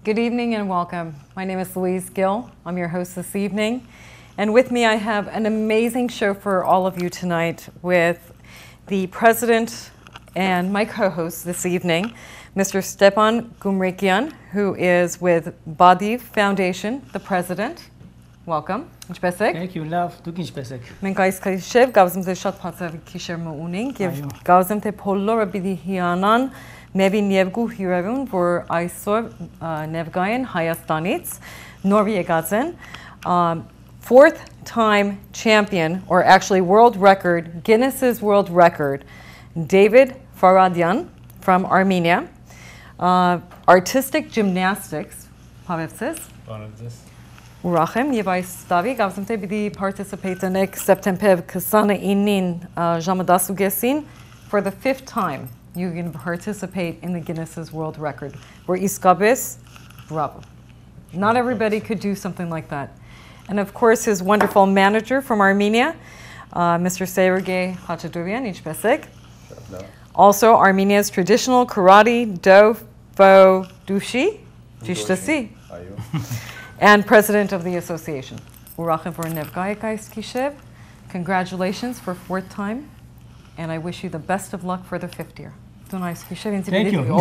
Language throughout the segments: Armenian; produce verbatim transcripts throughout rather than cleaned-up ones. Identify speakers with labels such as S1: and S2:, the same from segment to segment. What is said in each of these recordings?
S1: Good evening and welcome. My name is Louise Gill. I'm your host this evening. And with me, I have an amazing show for all of you tonight with the president and my co-host this evening, Mister Stepan Gumrikian, who is with Badiv Foundation, the president. Welcome.
S2: Thank you, love. Դուք ինչպես եք։
S1: Մենք այս քիշեր գազում թե շատ փածավի քիշերմը ունենք եւ գազում թե փոլորը պիտի հիանան Nevin Nevgu հյուրերուն, որ այսօր Nevgayan Հայաստանից նոր եկած են, fourth time champion, or actually world record, Guinness's world record, David Faradian from Armenia, uh, artistic gymnastics, Pavevsis. Ուրախ եմ եւ այս տարի գազում թե պիտի participate անեք Սեպտեմբեր քսանինին ժամը դասուգեսին for the fifth time. You can participate in the Guinness's World Record. We're Iskabis, bravo. Not everybody could do something like that. And of course, his wonderful manager from Armenia, uh, Mister Sergey Khachaturian, Ichpesek. Also, Armenia's traditional karate do fo dushi, Jishtasi, and president of the association. Urachem for Nevgayakais Kishev. Congratulations for fourth time. And I wish you the best of luck for the fifth year.
S2: Thank you.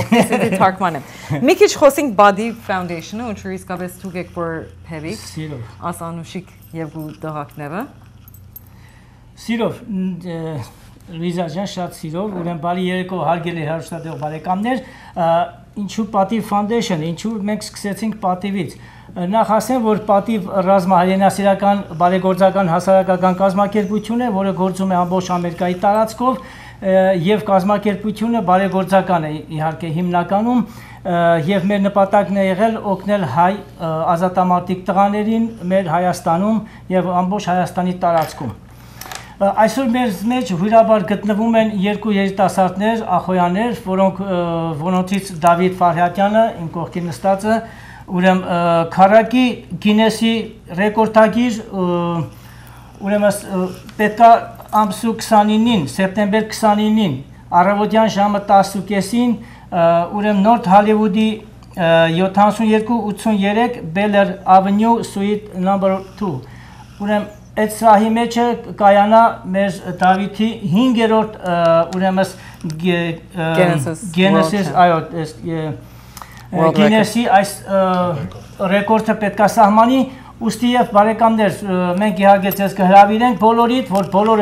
S1: Mikish Khosing Badiv Foundation, and Cherise Gabes Tugek for Pevik.
S2: Sirov.
S1: Asanushik Yevgu Dahak Neva.
S2: Sirov, Liza Jan Shat Sirov, Uren Bali Yerko Hargele Harstad Balekamner, Inchu Badiv Foundation, Inchu Mex Setting Pativit. Նախ ասեմ, որ Պատիվ ռազմահայրենասիրական բարեգործական հասարակական կազմակերպություն է, որը գործում է ամբողջ Ամերիկայի տարածքով եւ կազմակերպությունը բարեգործական է իհարկե հիմնականում եւ մեր նպատակն է եղել օգնել հայ ազատամարտիկ տղաներին մեր Հայաստանում եւ ամբողջ Հայաստանի տարածքում։ Այսօր մեր մեջ հյուրաբար գտնվում են երկու երիտասարդներ, ախոյաններ, որոնք որոնցից Դավիթ Ֆարհատյանը, իմ կողքին նստածը, Ուրեմ քարակի Գինեսի ռեկորդագիր ուրեմն պետքա ամսու քսանինին, սեպտեմբեր քսանինին, առավոտյան ժամը տասուկեսին, ուրեմն Նորթ Հոլիվուդի յոթանասունյոթ ութսուներեք Beller Avenue Suite number two։ Ուրեմն այդ սրահի մեջ կայանա մեր Դավիթի հինգերորդ ուրեմն Genesis, այո, Guinness-ի այս ռեկորդը պետք է սահմանի, ուստի եւ բարեկամներ, մենք իհարկե ձեզ կհրավիրենք բոլորիդ, որ բոլորը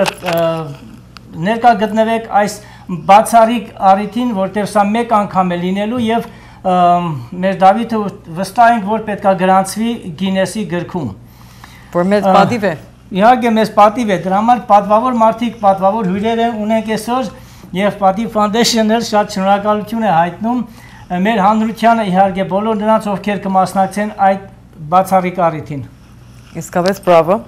S2: ներկա գտնվեք այս բացառիկ առիթին, որտեղ սա մեկ անգամ է լինելու եւ մեր Դավիթը վստահ ենք, որ պետք է գրանցվի Guinness-ի գրքում։
S1: Որ մեծ պատիվ է։
S2: Իհարկե մեծ պատիվ է, դրա համար պատվավոր մարդիկ, պատվավոր հյուրեր ունենք այսօր եւ Badiv Foundation-ը շատ շնորհակալություն է հայտնում մեր հանրությանը իհարկե բոլոր նրանց ովքեր կմասնակցեն այդ բացառիկ առիթին։
S1: Իսկապես բրավո։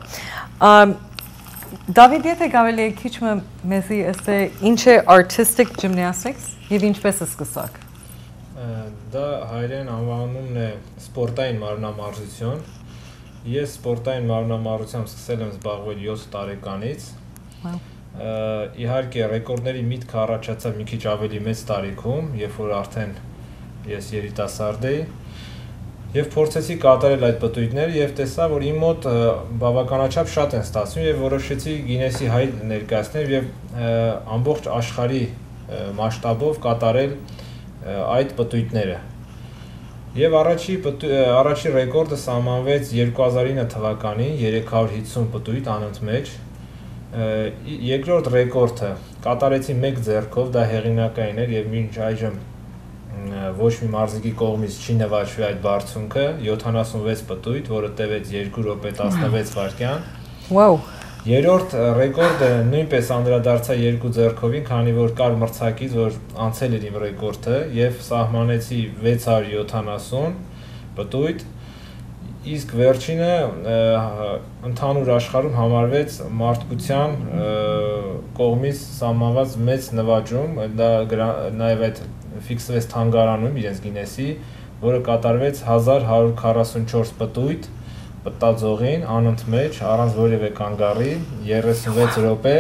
S1: Դավիթ, եթե կարելի է քիչ մեզի ասել ինչ է artistic gymnastics եւ ինչպես է սկսակ։
S3: Դա հայերեն անվանումն է սպորտային մարմնամարզություն։ Ես սպորտային մարմնամարզությամբ սկսել եմ զբաղվել յոթ տարեկանից։ Իհարկե ռեկորդների միտքը առաջացավ մի քիչ ավելի մեծ տարիքում, երբ որ արդեն ես երիտասարդ էի եւ փորձեցի կատարել այդ պտույտները եւ տեսա, որ իմ մոտ բավականաչափ շատ են ստացվում եւ որոշեցի Գինեսի հայ ներկայացնել եւ ամբողջ աշխարհի մասշտաբով կատարել այդ պտույտները։ Եվ առաջի առաջի ռեկորդը սահմանվեց երկու հազար ինը թվականին երեք հարյուր հիսուն պտույտ անընդմեջ։ Երկրորդ ռեկորդը կատարեցի մեկ ձեռքով, դա հեղինակային էր եւ մինչ այժմ ոչ մի մարզիկի կողմից չի նվաճվի այդ բարձունքը, յոթանասունվեց պտույտ, որը տևեց երկու րոպե տասնվեց վայրկյան։
S1: Wow։
S3: Երրորդ ռեկորդը նույնպես անդրադարձա երկու ձեռքովին, քանի որ կար մրցակից, որ անցել էր իմ ռեկորդը եւ սահմանեցի վեց հարյուր յոթանասուն պտույտ, իսկ վերջինը ընդհանուր աշխարհում համարվեց մարդկության կողմից սահմանված մեծ նվաճում, դա նաեւ այդ ֆիքսվեց թանգարանում իրենց Գինեսի, որը կատարվեց հազար հարյուր քառասունչորս պտույտ պտտաձողին անընդմեջ առանց որևէ կանգառի երեսունվեց րոպե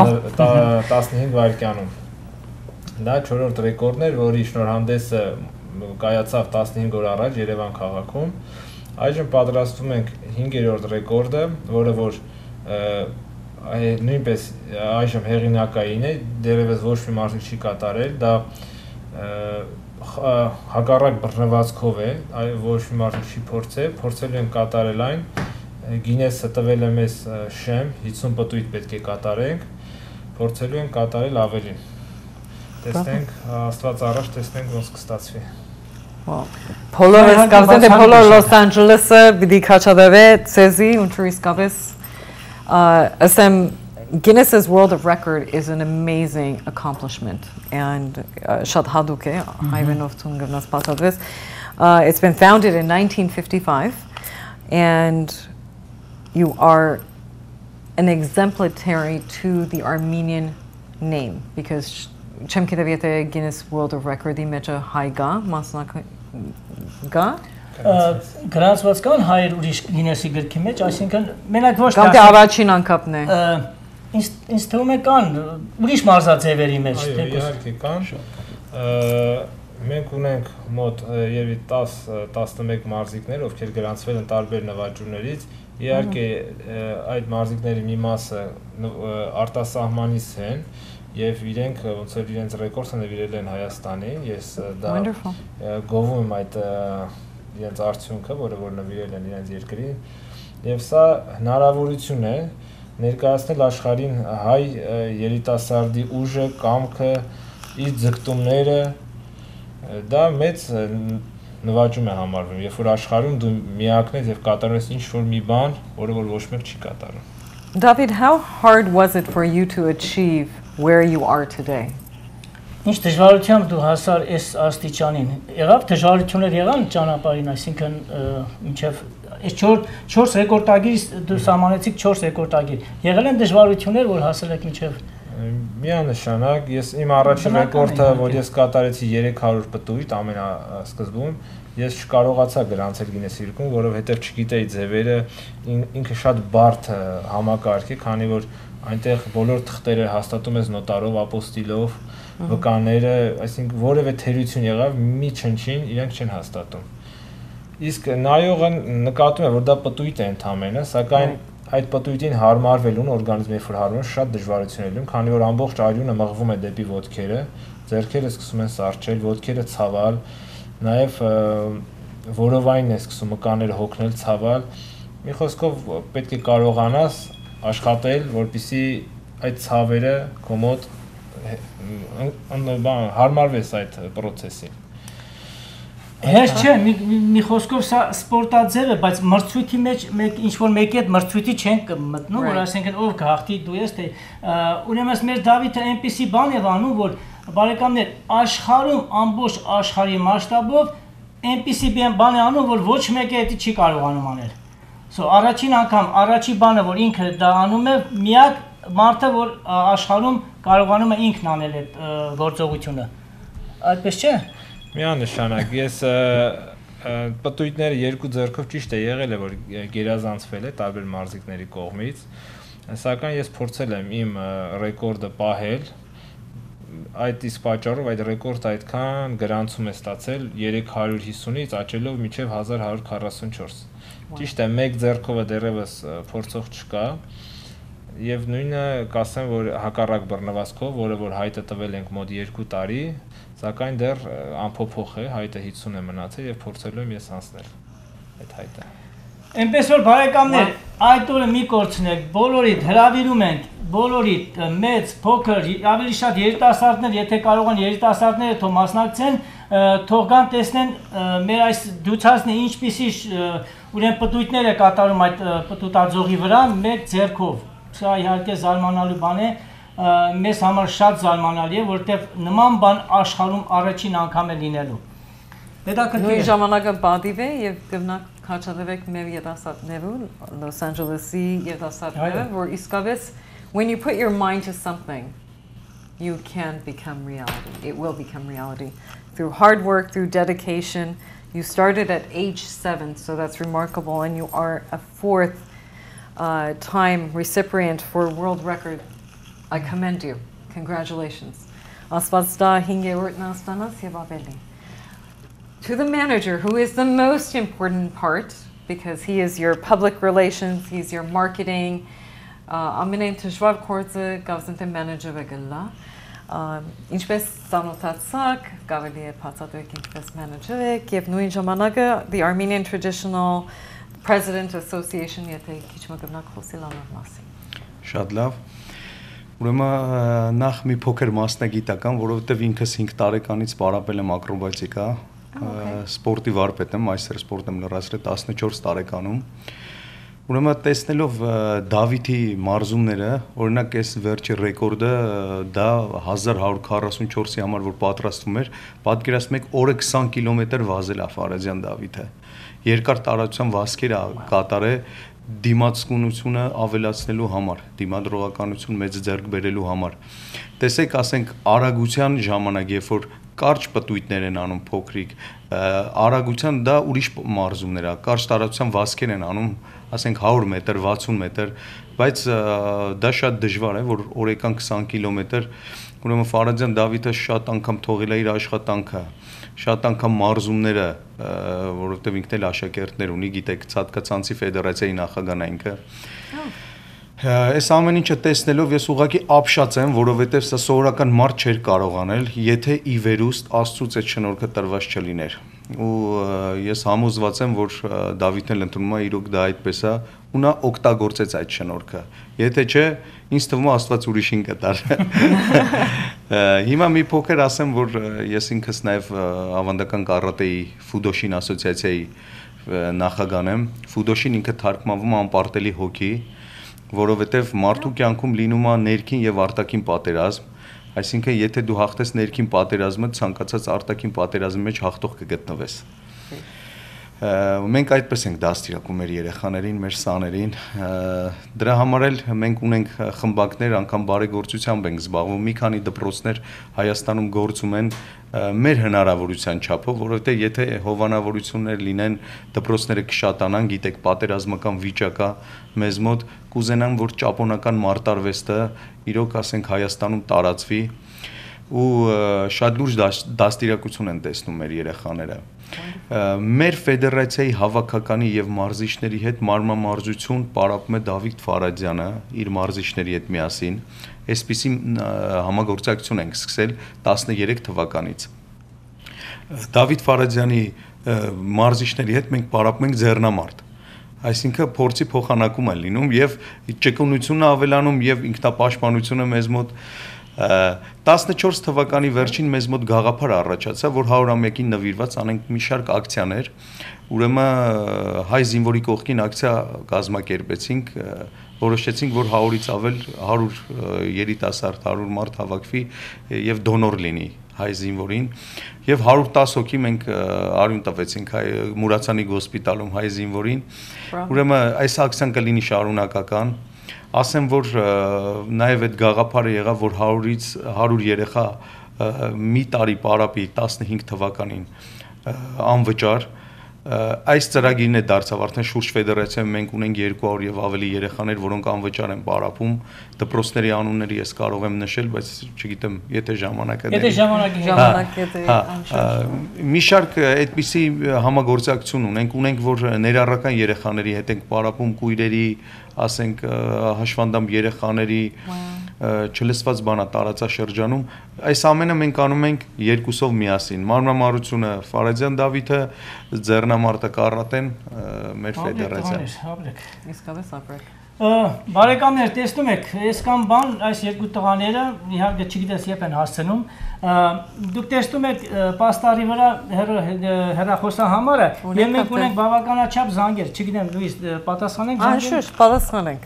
S3: տասնհինգ վայրկյանում։ Դա չորրորդ ռեկորդն էր, որի շնորհանդեսը կայացավ տասնհինգ օր առաջ Երևան քաղաքում։ Այժմ պատրաստում ենք հինգերորդ ռեկորդը, որը որ նույնպես այժմ հեղինակային է, դեռևս ոչ մի մարդ չի կատարել, դա հակառակ բռնվածքով է, ոչ մի մարդ չի փորձել, փորձելու են կատարել այն, Գինեսը տվել է մեզ շեմ, հիսուն պտույտ պետք է կատարենք, փորձելու են կատարել ավելին։ Տեսնենք, Աստված առաջ տեսնենք ոնց կստացվի։
S1: Բոլորը սկավզեն թե բոլոր Լոս Անջելեսը պիտի քաչադավե ցեզի ու իսկապես ասեմ Guinness's World of Record is an amazing accomplishment and շատ հատուկ է հայվենով ցուն գնաց պատասխանես. It's been founded in nineteen fifty-five and you are an exemplary to the Armenian name because չեմ գիտեմ եթե Guinness World of Record-ի մեջ հայ գա, մասնակ գա
S2: գրանցված կան հայեր ուրիշ Guinness-ի գրքի մեջ, այսինքն մենակ ոչ
S1: թե առաջին անգամն է։
S2: Ինձ թվում է կան ուրիշ մարզաձևերի մեջ,
S3: թե իհարկե կան։ Մենք ունենք մոտ երևի տաս տասնմեկ մարզիկներ, ովքեր գրանցվել են տարբեր նվաճումներից։ Իհարկե այդ մարզիկների մի մասը արտասահմանից են եւ իրենք ոնց որ իրենց ռեկորդը նվիրել են Հայաստանին։ Ես դա գովում եմ այդ իրենց արդյունքը, որը որ նվիրել են իրենց երկրին։ Եվ սա հնարավորություն է ներկայացնել աշխարհին հայ երիտասարդի ուժը, կամքը, իր ձգտումները, դա մեծ նվաճում է համարվում, երբ որ աշխարհում դու միակն ես եւ կատարում ես ինչ-որ մի բան, որը որ ոչ մեկ չի կատարում։
S1: David, how hard was it for you to achieve where you are today?
S2: Ինչ դժվարությամբ դու հասար այս աստիճանին։ Եղավ դժվարություններ եղան ճանապարհին, այսինքն մինչև այս չորս ռեկորդագիր դու սահմանեցիք չորս ռեկորդագիր։ Եղել են դժվարություններ, որ հասել եք մինչև
S3: միանշանակ, ես իմ առաջին ռեկորդը, որ ես կատարեցի երեք հարյուր պտույտ ամենասկզբում, ես չկարողացա գրանցել Գինեսի գրքում, որովհետև չգիտեի ձևերը, ինքը շատ բարդ համակարգ է, քանի որ այնտեղ բոլոր թղթերը հաստատում ես նոտարով, ապոստիլով, վկաները, այսինքն որևէ թերություն եղավ, մի չնչին իրենք չեն հաստատում։ Իսկ նայողը նկատում է, որ դա պտույտ է ընդամենը, սակայն այդ պտույտին հարմարվելուն օրգանիզմի երբ որ հարմարվում շատ դժվարություն է լինում, քանի որ ամբողջ արյունը մղվում է դեպի ոտքերը, ձեռքերը սկսում են սառչել, ոտքերը ցավալ, նաև որովայնն է սկսում մկանները հոգնել, ցավալ։ Մի խոսքով պետք է կարողանաս աշխատել, որպեսզի այդ ցավերը քո մոտ հարմարվես այդ process-ին։
S2: Հեշտ չէ, մի խոսքով սա սպորտաձև է, բայց մրցույթի մեջ մենք ինչ որ մեկի հետ մրցույթի չենք մտնում, որ այսինքն ով գաղթի դու ես թե ուրեմն մեր Դավիթը այնպեսի բան է անում, որ բարեկամներ աշխարհում ամբողջ աշխարհի մասշտաբով այնպեսի բան է անում, որ ոչ մեկը դա չի կարողանում անել։ So առաջին անգամ առաջի բանը, որ ինքը դա անում է, միակ մարդը, որ աշխարհում կարողանում է ինքն անել այդ գործողությունը։ Այդպես չէ։
S3: Միանշանակ, ես պտույտները երկու ձեռքով ճիշտ է եղել է, որ գերազանցվել է տարբեր մարզիկների կողմից, սակայն ես փորձել եմ իմ ռեկորդը պահել, այդ իսկ պատճառով այդ ռեկորդը այդքան գրանցում է ստացել երեք հարյուր հիսունից աճելով մինչև հազար հարյուր քառասունչորս։ Ճիշտ է, մեկ ձեռքովը դեռևս փորձող չկա, եւ նույնը կասեմ, որ հակառակ բռնվածքով, որը որ հայտը տվել ենք մոտ երկու տարի, սակայն դեռ անփոփոխ է, հայտը հիսուն է մնացել եւ փորձելու եմ ես անցնել այդ հայտը։
S2: Այնպես որ բարեկամներ, այդ օրը մի կորցնեք, բոլորիդ հրավիրում ենք, բոլորիդ մեծ, փոքր, ավելի շատ երիտասարդներ, եթե կարող են երիտասարդները թող մասնակցեն, թող գան տեսնեն մեր այս դուցածնի ինչպիսի ուրեմն պտույտներ է կատարում այդ պտուտաձողի վրա մեկ ձեռքով։ Սա իհարկե զարմանալի բան է, մեզ համար շատ զարմանալի է, որտեղ նման բան աշխարհում առաջին անգամ է լինելու։
S1: Նույն ժամանակը պատիվ է եւ գտնակ քաչադեվեք մեր երիտասարդները Los Angeles-ի երիտասարդները, որ իսկապես when you put your mind to something, you can become reality. It will become reality through hard work, through dedication. You started at age seven, so that's remarkable, and you are a fourth Uh, time recipient for world record. I commend you. Congratulations. Աստված դա հինգերորդ նաստանաց եւ ավելի։ to the manager, who is the most important part, because he is your public relations, he's your marketing. Ամենայն դժվար գործը գավզենտե մենեջերը գլա։ Ինչպես ծանոթացաք, կարելի է բացատրեք ինչպես մենեջեր եք եւ նույն ժամանակը the Armenian Traditional President Association եթե քիչ մգնակ խոսել անոր մասին։
S4: Շատ լավ։ Ուրեմն նախ մի փոքր մասնագիտական, որովհետեւ ինքս հինգ տարեկանից պարապել եմ ակրոբատիկա, սպորտի վարպետ եմ, մայստեր սպորտ եմ լրացրել տասնչորս տարեկանում։ Ուրեմն տեսնելով Դավիթի մարզումները, օրինակ այս վերջի ռեկորդը դա հազար հարյուր քառասունչորսի համար որ պատրաստվում էր, պատկերացնում եք օրը քսան կիլոմետր վազել է Ֆարազյան Դավիթը։ Երկար տարածության վազքեր կատարե դիմացկունությունը ավելացնելու համար, դիմադրողականություն մեծ ձեռք բերելու համար։ Տեսեք, ասենք արագության ժամանակ, երբ որ կարճ պտույտներ են անում փոքրիկ, արագության դա ուրիշ մարզումներ է, կարճ տարածության վազքեր են անում, ասենք հարյուր մետր, վաթսուն մետր, բայց դա շատ դժվար է, որ օրեկան քսան կիլոմետր, ուրեմն Ֆարազյան Դավիթը շատ անգամ թողել է իր աշխատանքը, շատ անգամ մարզումները, որովհետև ինքն էլ աշակերտներ ունի, գիտեք, Ցատկացանցի ֆեդերացիայի նախագահն է ինքը։ Այս ամեն ինչը տեսնելով ես ուղղակի ապշած եմ, որովհետև սա սովորական մարդ չէր կարող անել, եթե ի վերուստ Աստծուց այդ շնորհքը տրված չլիներ։ Ու ես համոզված եմ, որ Դավիթն էլ ընդունում է իրոք դա այդպես է, ու նա օգտագործեց այդ շնորհքը։ Եթե չէ, ինձ թվում է Աստված ուրիշին կտար։ Հիմա մի փոքր ասեմ, որ ես ինքս նաև ավանդական կարատեի Ֆուդոշին ասոցիացիայի նախագահն եմ։ Ֆուդոշին ինքը թարգմանվում է անպարտելի հոգի, որովհետև մարդու կյանքում լինում է ներքին եւ արտաքին պատերազմ, այսինքն եթե դու հաղթես ներքին պատերազմը, ցանկացած արտաքին պատերազմի մեջ հաղթող կգտնվես։ Մենք այդպես ենք դաստիարակում մեր երեխաներին, մեր սաներին, դրա համար էլ մենք ունենք խմբակներ, անգամ բարեգործությամբ ենք զբաղվում, մի քանի դպրոցներ Հայաստանում գործում են մեր հնարավորության չափով, որովհետև եթե հովանավորություններ լինեն, դպրոցները կշատանան, գիտեք, պատերազմական վիճակա մեզ մոտ կուզենան, որ ճապոնական մարտարվեստը իրոք ասենք Հայաստանում տարածվի ու շատ լուրջ դաստիարակություն են տեսնում մեր երեխաները։ Մեր ֆեդերացիայի հավաքականի եւ մարզիչների հետ մարմամարզություն պարապում է Դավիթ Ֆարադյանը իր մարզիչների հետ միասին։ Այսպիսի համագործակցություն ենք սկսել տասներեք թվականից։ Դավիթ Ֆարադյանի մարզիչների հետ մենք պարապում ենք ձեռնամարտ։ Այսինքն փորձի փոխանակում է լինում եւ ճկունությունը ավելանում եւ ինքնապաշտպանությունը մեզ մոտ տասնչորս թվականի վերջին մեզ մոտ գաղափար առաջացավ, որ հարյուրամյակին նվիրված անենք մի շարք ակցիաներ, ուրեմն հայ զինվորի կողքին ակցիա կազմակերպեցինք, որոշեցինք, որ հարյուրից ավել հարյուր երիտասարդ, հարյուր մարդ հավաքվի եւ դոնոր լինի հայ զինվորին եւ հարյուր տասը հոգի մենք արյուն տվեցինք հայ Մուրացանի հոսպիտալում հայ զինվորին, ուրեմն այս ակցիան կլինի շարունակական։ Ասեմ, որ նաև այդ գաղափարը եղավ, որ հարյուրից հարյուր երեխա մի տարի պարապի տասնհինգ թվականին անվճար այս ծրագիրն է դարձավ արդեն շուրջ ֆեդերացիայում մենք ունենք երկու հարյուր եւ ավելի երեխաներ, որոնք անվճար են պարապում, դպրոցների անունները ես կարող եմ նշել, բայց չգիտեմ, եթե ժամանակը
S2: Եթե ժամանակը
S1: ժամանակ եթե անշուշտ
S4: մի շարք այդպիսի համագործակցություն ունենք, ունենք, որ ներառական երեխաների հետ ենք պարապում, կույրերի, ասենք հաշվանդամ երեխաների չլսված բանա տարածաշրջանում, այս ամենը մենք անում ենք երկուսով միասին, մարմնամարությունը Ֆարադյան Դավիթը, ձեռնամարտը Կարատեն, մեր ֆեդերացիան։
S1: իսկապես ապրեք։
S2: Բարեկամներ, տեսնում եք, այս կամ բան, այս երկու տղաները, իհարկե չգիտես երբ են հասցնում, դուք տեսնում եք պաստարի վրա հեռախոսահամարը, եւ մենք ունենք բավականաչափ զանգեր, չգիտեմ, Լուիս, պատասխանենք զանգերին։
S1: Անշուշտ, պատասխանենք։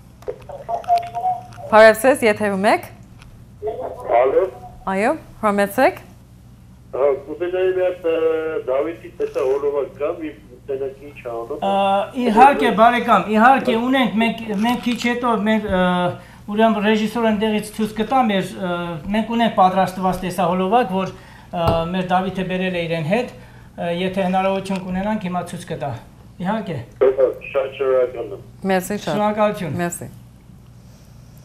S1: Բարևձեզ, եթերում եք։
S5: Ալո։
S1: Այո, հրամեցեք։
S5: Կուզենայի մեր Դավիթի տեսա օրովակ կամ իմ տենակ ինչ անում։
S2: Իհարկե, բարեկամ, իհարկե ունենք, մենք քիչ հետո մեր ուրեմն ռեժիսորը ընդեղից ցույց կտա մեր մենք ունենք պատրաստված տեսահոլովակ, որ մեր Դավիթը բերել է իրեն հետ, եթե հնարավորություն կունենանք, հիմա ցույց կտա։ Իհարկե։
S5: Շատ շնորհակալ եմ։
S1: Մերսի շատ։
S2: Շնորհակալություն։
S1: Մերսի։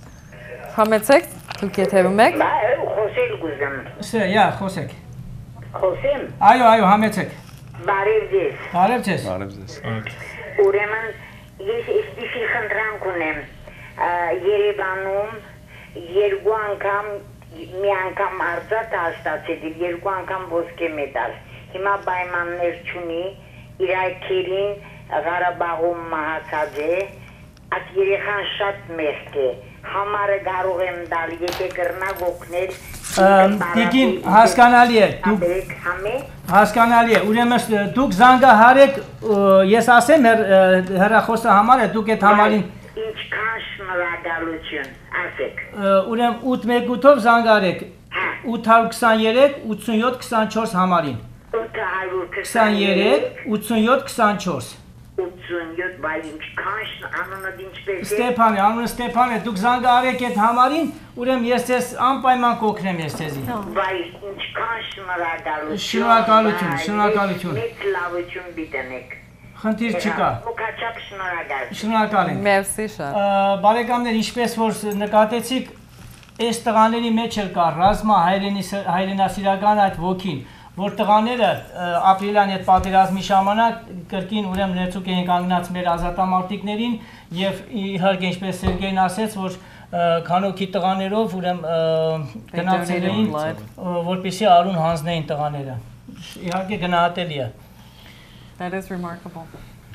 S1: Համեցեք, դուք եթերում եք։
S6: Խոսել գուզեմ։
S2: Սա, յա, խոսեք։
S6: Խոսեմ։
S2: Այո, այո, համեցեք։
S6: Բարև ձեզ։
S2: Բարև ձեզ։
S4: Բարև ձեզ։
S6: Ուրեմն ես այսպիսի խնդրանք ունեմ Երևանում երկու անգամ մի անգամ արծաթ հաստատել, երկու անգամ ոսկե մեդալ։ Հիմա պայմաններ չունի, իր այքերին Ղարաբաղում մահացած է, այդ երեխան շատ մեղք է, համարը կարող եմ դալ, եթե կրնակ օգնել։
S2: Տիկին, հասկանալի է, հասկանալի է, ուրեմն դուք զանգահարեք, ես ասեմ հեռախոսը համար է, դուք այդ համարին
S6: Ինչքան շնորհակալություն, ասեք։
S2: Ուրեմն ութ մեկ ութով զանգարեք ութ քսաներեք ութսունյոթ քսանչորս համարին։ քսաներեք ութսունյոթ քսանչորս։
S6: ութսունյոթ, բայ ինչքան անունը ինչպես է։
S2: Ստեփան է, անունը Ստեփան է, դուք զանգահարեք այդ համարին, ուրեմն ես ձեզ անպայման կօգնեմ ես ձեզի։
S6: Բայ ինչքան շնորհակալություն։
S2: Շնորհակալություն, շնորհակալություն։
S6: Մեծ լավություն դիտենք։
S2: Խնդիր չկա։
S6: Ողջապ շնորհակալ։
S2: Շնորհակալ եմ։
S1: Մերսի շատ։
S2: Բարեկամներ, ինչպես որ նկատեցիք, այս տղաների մեջ էլ կա ռազմա հայրենասիրական այդ ոգին, որ տղաները ապրիլյան այդ պատերազմի ժամանակ կրկին ուրեմն ներծուկ էին կանգնած մեր ազատամարտիկներին եւ իհարկե ինչպես Սերգեյն ասեց, որ քանոքի տղաներով ուրեմն գնացել էին, որպեսզի արուն հանձնեին տղաները։ Իհարկե գնահատելի է։
S1: That is remarkable.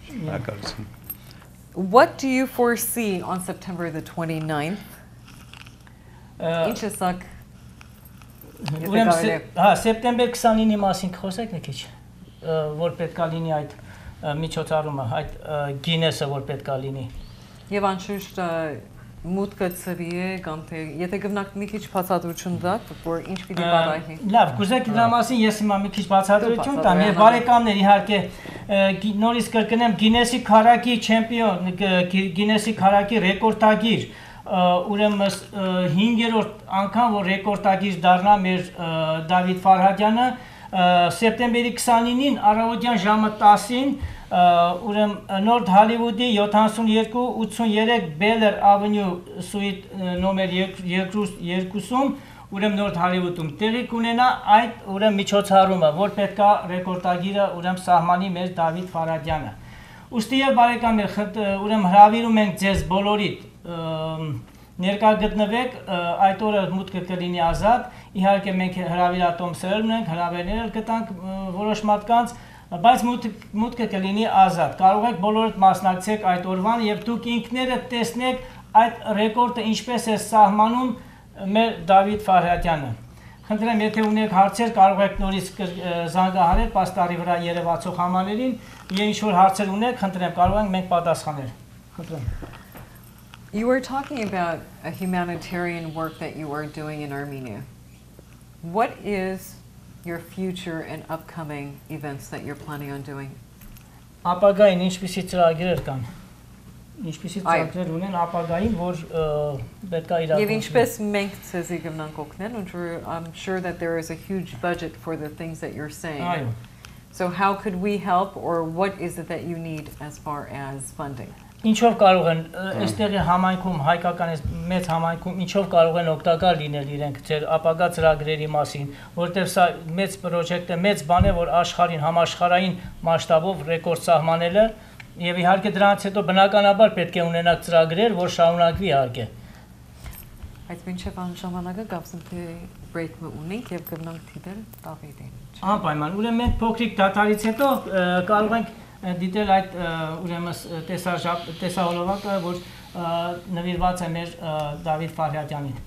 S4: What
S1: do you foresee on September the twenty-ninth? Ինչ է սակ։
S2: Հա, սեպտեմբեր քսանինի մասին խոսեք մի քիչ, որ պետք է լինի այդ միջոցառումը, այդ Գինեսը, որ պետք է լինի։
S1: Եվ անշուշտ մուտքը ծրի է կամ թե եթե գտնակ մի քիչ բացատրություն տաք, որ ինչ պիտի բարահի։
S2: Լավ, կուզեք դրա մասին ես հիմա մի քիչ բացատրություն տամ եւ բարեկամներ իհարկե նորից կրկնեմ Գինեսի քարակի չեմպիոն, Գինեսի քարակի ռեկորդագիր, ուրեմն հինգերորդ անգամ որ ռեկորդագիր դառնա մեր Դավիթ Ֆարհադյանը սեպտեմբերի քսանինին առավոտյան ժամը տասին ուրեմն Նորթ Հոլիվուդի յոթանասունյոթ ութսուներեք Beller Avenue Suite նոմեր երկուսում ուրեմն Նորթ Հոլիվուդում տեղի կունենա այդ ուրեմն միջոցառումը, որ պետքա ռեկորդագիրը ուրեմն սահմանի մեր Դավիթ Ֆարհադյանը։ Ուստի եւ բարեկամներ, ուրեմն հրավիրում ենք ձեզ բոլորիդ ներկա գտնվեք, այդ օրը մուտքը կլինի ազատ, իհարկե մենք հրավիրատոմսեր ունենք, հրավերներ կտանք որոշ մարդկանց, բայց մուտքը կլինի ազատ, կարող եք բոլորդ մասնակցեք այդ օրվան և դուք ինքներդ տեսնեք այդ ռեկորդը ինչպես է սահմանում մեր Դավիթ Ֆարհադյանը։ Խնդրեմ, եթե ունեք հարցեր, կարող եք նորից զանգահարել պաստառի վրա երևացող համարերին, և ինչ-որ հարցեր ունեք, խնդրեմ, կարող ենք մենք պատասխանել։ Խնդրեմ։
S1: You were talking about a humanitarian work that you are doing in Armenia. What is your future and upcoming events that you're planning on doing?
S2: Ապագային ինչպիսի ծրագրեր կան։ Ինչպիսի ծրագրեր ունեն ապագային, որ պետք է իրականացնել։ Եվ
S1: ինչպես մենք ցեզի գնանք օգնել, I'm sure that there is a huge budget for the things that you're saying.
S2: Այո։
S1: So how could we help, or what is it that you need as far as funding?
S2: Ինչով կարող են այստեղի համայնքում հայկական մեծ համայնքում ինչով կարող են օգտակար լինել իրենք ձեր ապագա ծրագրերի մասին, որտեղ սա մեծ պրոջեկտ է, մեծ բան է, որ աշխարհին համաշխարհային մասշտաբով ռեկորդ սահմանելը եւ իհարկե դրանից հետո բնականաբար պետք է ունենաք ծրագրեր, որ շարունակվի իհարկե։
S1: Այդ մինչև այն ժամանակը գավսեմ թե break-ը ունենք եւ գնանք դիտել Դավիթին։
S2: Անպայման, ուրեմն մենք փոքրիկ դատարից հետո կարող ենք դիտել այդ ուրեմն տեսահոլովակը, որ նվիրված է մեր Դավիթ Ֆարհադյանին։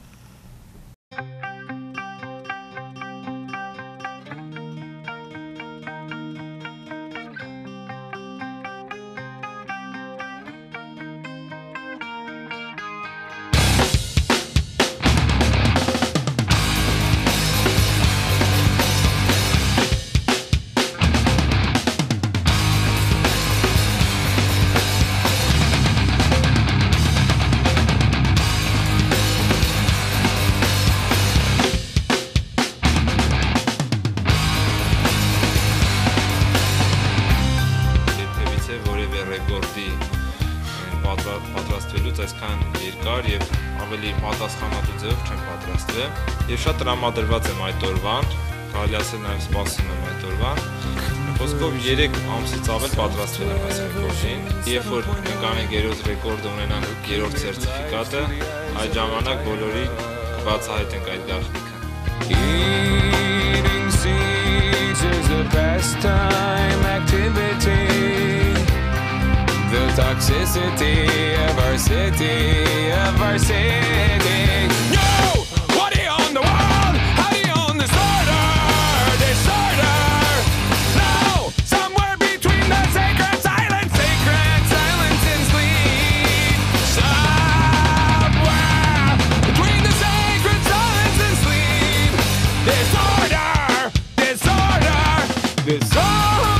S3: Ես շատ տրամադրված եմ այդ օրվան, կարելի ասել նաև սպասում եմ այդ օրվան։ Խոսքով երեք ամսից ավել պատրաստվել եմ այս ռեկորդին։ Երբ որ մենք անենք երրորդ ռեկորդը ունենանք երրորդ սերտիֆիկատը, այդ ժամանակ բոլորի կբացահայտենք այդ գաղտնիքը։
S7: Eating seeds is a pastime activity. The toxicity of our city, of our city. No! What are you on the world? How do you own disorder? Disorder! No! Somewhere between the sacred silence, sacred silence and sleep. Somewhere between the sacred silence and sleep. Disorder! Disorder! Disorder!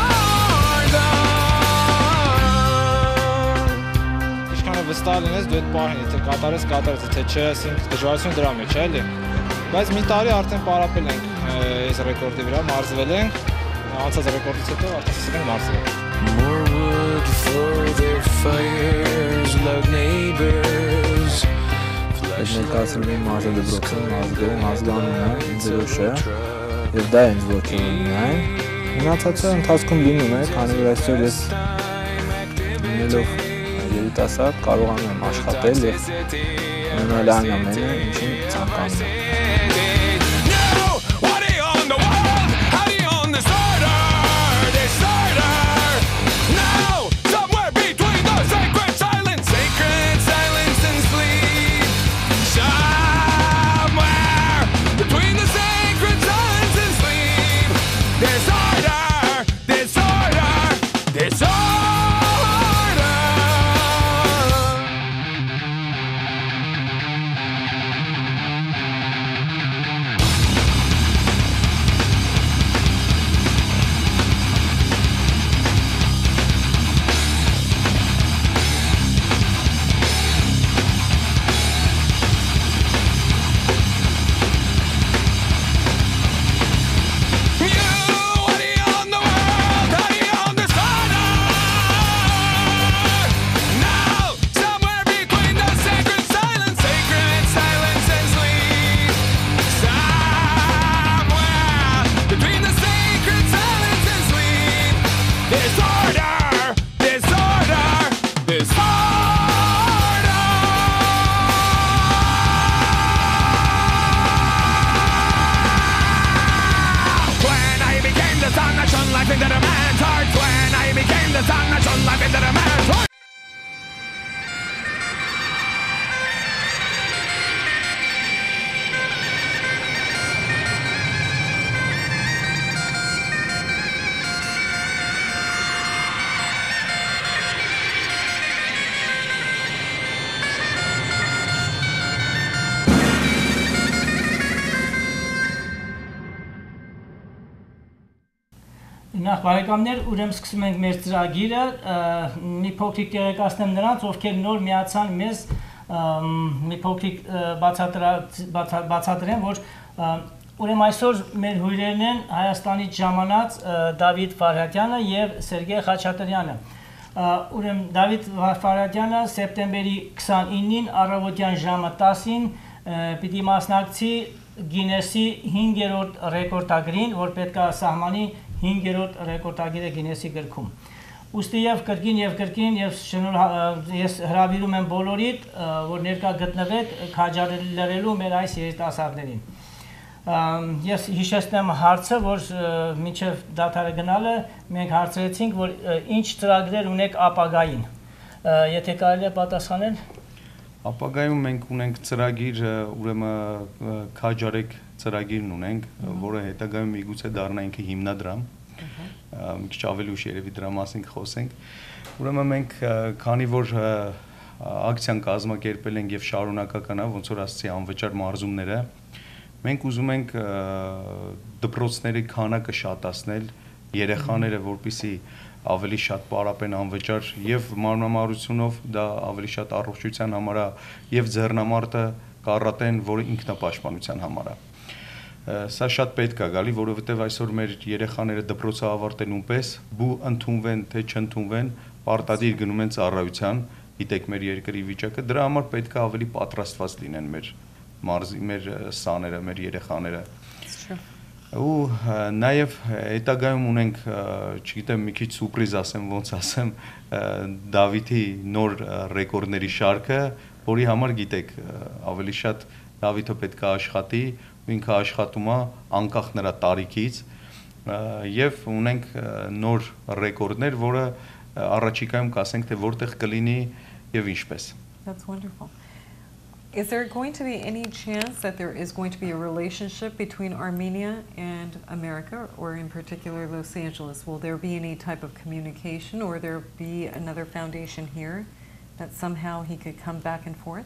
S3: Վստահ լինես դու այդ պահին, եթե կատարես, կատարես, եթե չէ, ասենք դժվարություն դրա մեջ է, էլի։ Բայց մի տարի արդեն պարապել ենք այս ռեկորդի վրա, մարզվել ենք, անցած ռեկորդից հետո արդեն սկսել ենք մարզվել։
S7: More wood for their fires, loud neighbors.
S8: Ես ներկայացրել եմ մարզադպրոցում, մարզգում, մարզգանում է, ինձ դրոշը, և դա ինձ ոգևորում է։ Մնացածը ընթացքում լինում է, քանի որ այսօր ես լինելով երիտասարդ կարողանում եմ աշխատել և ունենալ այն ամենը, ինչին ցանկանում եմ։
S2: Նախ բարեկամներ, ուրեմն սկսում ենք մեր ծրագիրը, մի փոքրիկ տեղեկացնեմ նրանց, ովքեր նոր միացան մեզ, մի փոքրիկ բացատրեմ, որ ուրեմն այսօր մեր հյուրերն են Հայաստանից ժամանած Դավիթ Ֆարհատյանը եւ Սերգեյ Խաչատրյանը։ Ուրեմն Դավիթ Ֆարհատյանը սեպտեմբերի քսանինին առավոտյան ժամը տասին պիտի մասնակցի Գինեսի հինգերորդ ռեկորդագրին, որ պետք է սահմանի հինգերորդ ռեկորդագիրը Գինեսի գրքում։ Ուստի եւ կրկին եւ կրկին եւ ես հրավիրում եմ բոլորիդ, որ ներկա գտնվեք քաջալերելու մեր այս երիտասարդներին։ Ես հիշեցնեմ հարցը, որ մինչև դադարը գնալը մենք հարցրեցինք, որ ինչ ծրագրեր ունեք ապագային։ Եթե կարելի է պատասխանել։
S4: Ապագայում մենք ունենք ծրագիր, ուրեմն քաջարեք ծրագիրն ունենք, որը հետագայում միգուցե դառնա ինքը հիմնադրամ։ Մի քիչ ավելի ուշ երևի դրա մասին կխոսենք։ Ուրեմն մենք քանի որ ակցիան կազմակերպել ենք եւ շարունակական է, ոնց որ ասացի, անվճար մարզումները, մենք ուզում ենք դպրոցների քանակը շատացնել, երեխաները, որպեսզի ավելի շատ պարապեն անվճար եւ մարմնամարությունով դա ավելի շատ առողջության համար է եւ ձեռնամարտը կառատեն, որը ինքնապաշտպանության համար է։ Սա շատ պետք է գալի, որովհետեւ այսօր մեր երեխաները դպրոցը ավարտելուն պես բու ընդունվեն թե չընդունվեն, պարտադիր գնում են ծառայության, գիտեք մեր երկրի վիճակը, դրա համար պետք է ավելի պատրաստված լինեն մեր մարզի, մեր սաները, մեր երեխաները։ ու նաև հետագայում ունենք, չգիտեմ, մի քիչ սուրպրիզ ասեմ, ոնց ասեմ, Դավիթի նոր ռեկորդների շարքը, որի համար գիտեք, ավելի շատ Դավիթը պետք է աշխատի, ու ինքը աշխատում է անկախ նրա տարիքից, եւ ունենք նոր ռեկորդներ, որը առաջիկայում կասենք, թե որտեղ կլինի եւ ինչպես։
S1: That's wonderful. Is there going to be any chance that there is going to be a relationship between Armenia and America, or in particular Los Angeles? Will there be any type of communication, or there be another foundation here that somehow he could come back and forth?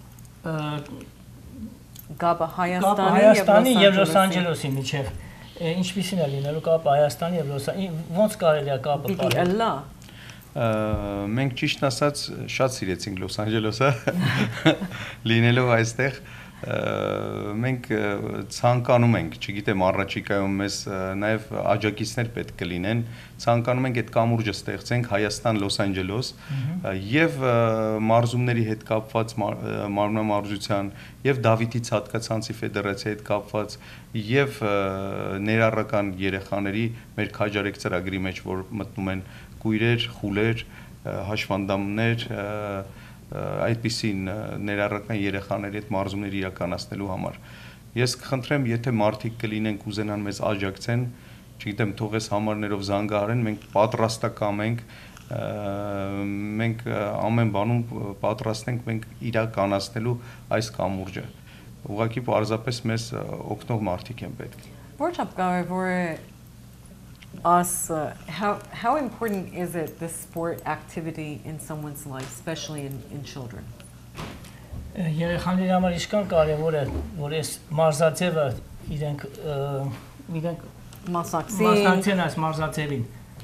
S1: Գաբը
S2: Հայաստանի եւ Լոս Անջելեսի միջեւ ինչպիսին է լինելու կապը Հայաստանի եւ Լոս ոնց կարելի է կապը
S1: պահել։
S4: Մենք ճիշտ ասած շատ սիրեցինք Լոս Անջելեսը լինելով այստեղ մենք ցանկանում ենք, չգիտեմ առաջիկայում մեզ նաև աջակիցներ պետք կլինեն, ցանկանում ենք այդ կամուրջը ստեղծենք Հայաստան Լոս Անջելես եւ մարզումների հետ կապված մարմնամարզության եւ Դավիթի ցատկացանցի ֆեդերացիայի հետ կապված եւ ներառական երեխաների մեր քաջարեք ծրագրի մեջ, որ մտնում են կույրեր, խուլեր, հաշվանդամներ, այդպիսին ներառական երեխաների հետ մարզումներ իրականացնելու համար։ Ես կխնդրեմ, եթե մարդիկ կլինեն կուզենան մեզ աջակցեն, չգիտեմ, թող այս համարներով զանգահարեն, մենք պատրաստակամ ենք, մենք ամեն բանում պատրաստ ենք մենք իրականացնելու այս կամուրջը։ Ուղղակի պարզապես մեզ օգնող մարդիկ են պետք։
S1: Որչափ կարևոր է us, uh, how, how important is it, this sport activity in someone's life, especially in, in children?
S2: Երեխաների համար ինչքան կարևոր է, որ այս մարզաձևը իրենք իրենք մասնակցեն այս մարզաձևին։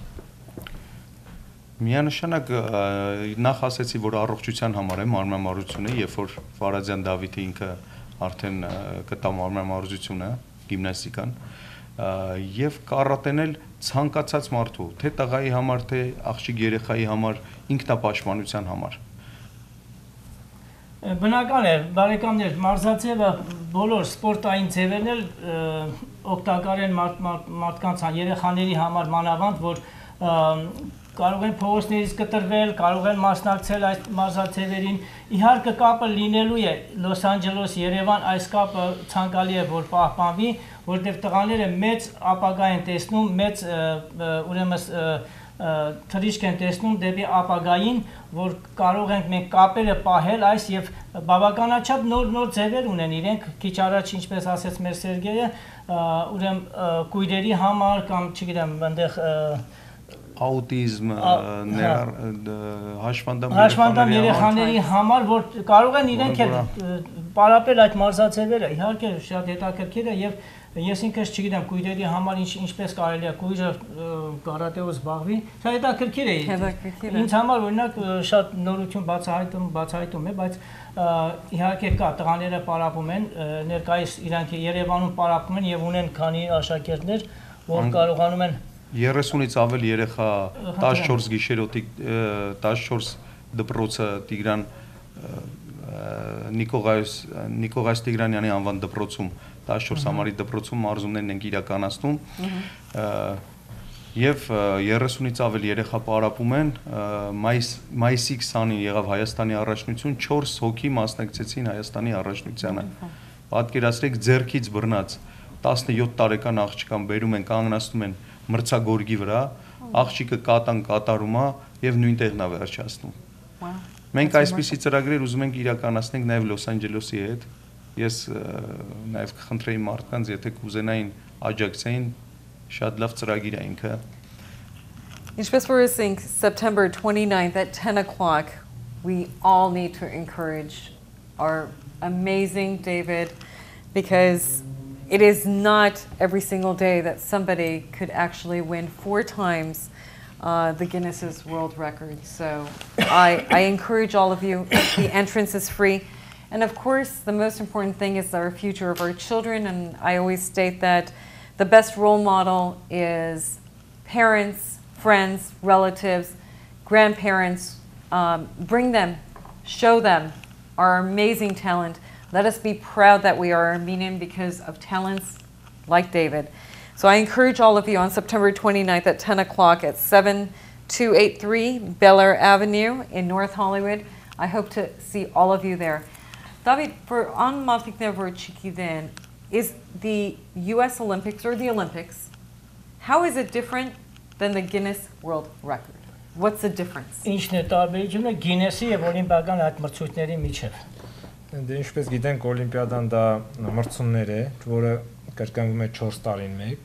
S4: Միանշանակ նախ ասեցի, որ առողջության համար է մարմնամարզությունը, երբ որ Ֆարազյան Դավիթը ինքը արդեն կտա մարմնամարզությունը, գիմնաստիկան, եւ կարատեն էլ ցանկացած մարդու, թե տղայի համար, թե աղջիկ երեխայի համար, ինքնապաշտպանության համար։
S2: Բնական է, բարեկամներ, մարզաձևը բոլոր սպորտային ձևերն էլ օգտակար են մարդկանց, երեխաների համար մանավանդ, որ կարող են փողոցներից կտրվել, կարող են մասնակցել այս մարզաձևերին։ Իհարկե կապը լինելու է Լոս Անջելես, Երևան, այս կապը ցանկալի է, որ պահպանվի, որտեղ տղաները մեծ ապագա են տեսնում, մեծ ուրեմն թռիչք են տեսնում դեպի ապագային, որ կարող ենք մենք կապերը պահել այս եւ բավականաչափ նոր նոր ձևեր ունեն իրենք, քիչ առաջ ինչպես ասեց մեր Սերգեյը, ուրեմն կույրերի համար կամ չգիտեմ, այնտեղ
S4: աուտիզմ,
S2: հաշվանդամ երեխաների համար, որ կարող են իրենք էլ պարապել այդ մարզաձևերը, իհարկե շատ հետաքրքիր է եւ ես ինքս չգիտեմ կույրերի համար ինչպես կարելի է կույրը կարատեով զբաղվի, շատ հետաքրքիր է։ Ինձ համար օրինակ շատ նորություն բացահայտում բացահայտում է, բայց իհարկե կա տղաները պարապում են, ներկայիս իրանք Երևանում պարապում են եւ ունեն քանի աշակերտներ, որ կարողանում են
S4: երեսունից ավել երեխա տասնչորս գիշերոտի տասնչորս դպրոցը Տիգրան Նիկողայոս Նիկողայոս Տիգրանյանի անվան դպրոցում տասնչորս համարի դպրոցում մարզումներն ենք իրականացնում եւ երեսունից ավել երեխա պարապում են մայիսի քսանին եղավ Հայաստանի առաջնություն չորս հոգի մասնակցեցին Հայաստանի առաջնությանը պատկերացրեք ձեռքից բռնած տասնյոթ տարեկան աղջկան բերում են կանգնացնում են մրցագորգի վրա աղջիկը կատան կատարում է եւ նույն տեղն է վերջացնում մենք այսպիսի ծրագրեր ուզում ենք իրականացնենք նաեւ Լոս Անջելեսի հետ ես նաեւ կխնդրեի մարդկանց եթե կուզենային աջակցեին շատ լավ ծրագիր է ինքը
S1: Ինչպես որ ասենք September twenty-ninth at ten o'clock we all need to encourage our amazing David because it is not every single day that somebody could actually win four times uh, the Guinness's World Record. So I, I encourage all of you, the entrance is free. And of course, the most important thing is our future of our children. And I always state that the best role model is parents, friends, relatives, grandparents. Um, bring them, show them our amazing talent. Let us be proud that we are Armenian because of talents like David. So I encourage all of you on September twenty-ninth at ten o'clock at seven two eight three Bel Air Avenue in North Hollywood. I hope to see all of you there. David, for on Maltiknever Chikiden, is the U S Olympics or the Olympics, how is it different than the Guinness World Record? What's the difference?
S2: Ինչն է տարբերությունը Գինեսի եւ օլիմպիական այդ մրցույթների միջև։
S3: Դե ինչպես գիտենք, օլիմպիադան դա մրցումներ է, որը կրկնվում է չորս տարին մեկ։